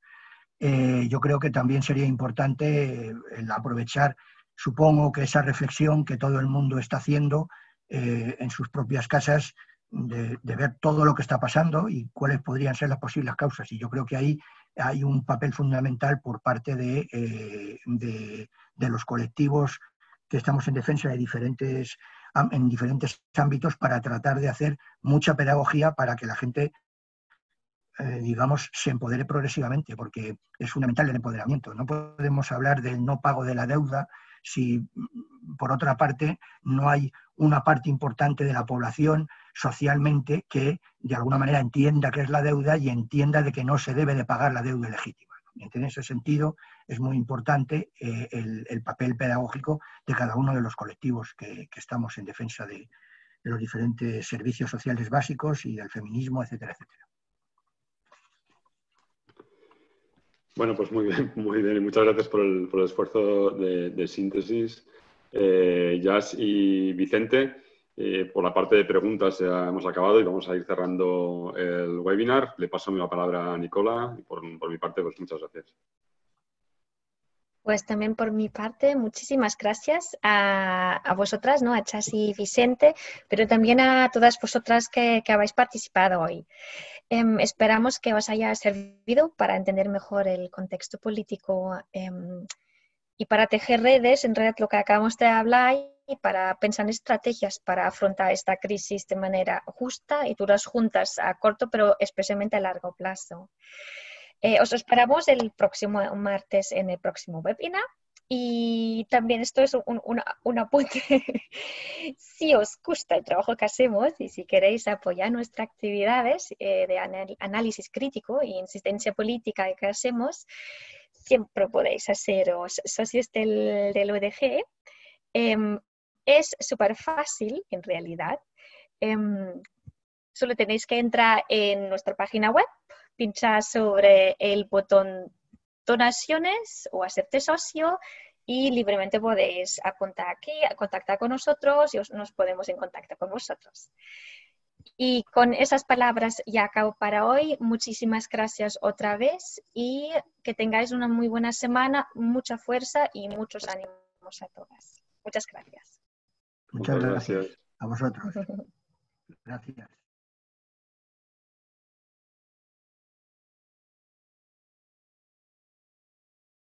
eh, yo creo que también sería importante el aprovechar, supongo que esa reflexión que todo el mundo está haciendo eh, en sus propias casas, De, de ver todo lo que está pasando y cuáles podrían ser las posibles causas. Y yo creo que ahí hay un papel fundamental por parte de, eh, de, de los colectivos que estamos en defensa de diferentes, en diferentes ámbitos para tratar de hacer mucha pedagogía para que la gente, eh, digamos, se empodere progresivamente, porque es fundamental el empoderamiento. No podemos hablar del no pago de la deuda si, por otra parte, no hay una parte importante de la población socialmente que de alguna manera entienda qué es la deuda y entienda de que no se debe de pagar la deuda ilegítima. En ese sentido es muy importante eh, el, el papel pedagógico de cada uno de los colectivos que, que estamos en defensa de, de los diferentes servicios sociales básicos y del feminismo, etcétera, etcétera. Bueno, pues muy bien, muy bien. Y muchas gracias por el, por el esfuerzo de, de síntesis, eh, Jazz y Vicente. Eh, por la parte de preguntas ya hemos acabado y vamos a ir cerrando el webinar. Le paso la palabra a Nicola y por, por mi parte, pues muchas gracias. Pues también por mi parte, muchísimas gracias a, a vosotras, ¿no? A Chas y Vicente, pero también a todas vosotras que, que habéis participado hoy. Eh, esperamos que os haya servido para entender mejor el contexto político eh, y para tejer redes, en realidad lo que acabamos de hablar, y para pensar en estrategias para afrontar esta crisis de manera justa y todas juntas a corto, pero especialmente a largo plazo. Eh, os esperamos el próximo martes en el próximo webinar. Y también esto es un, un, un apunte. Si os gusta el trabajo que hacemos y si queréis apoyar nuestras actividades eh, de anal análisis crítico y insistencia política que hacemos, siempre podéis haceros socios del, del U D G. Eh, es súper fácil, en realidad. Eh, solo tenéis que entrar en nuestra página web, pinchar sobre el botón donaciones o hacerte socio y libremente podéis apuntar aquí, contactar con nosotros y os, nos podemos en contacto con vosotros. Y con esas palabras ya acabo para hoy. Muchísimas gracias otra vez y que tengáis una muy buena semana, mucha fuerza y muchos ánimos a todas. Muchas gracias. Muchas gracias a vosotros. Gracias.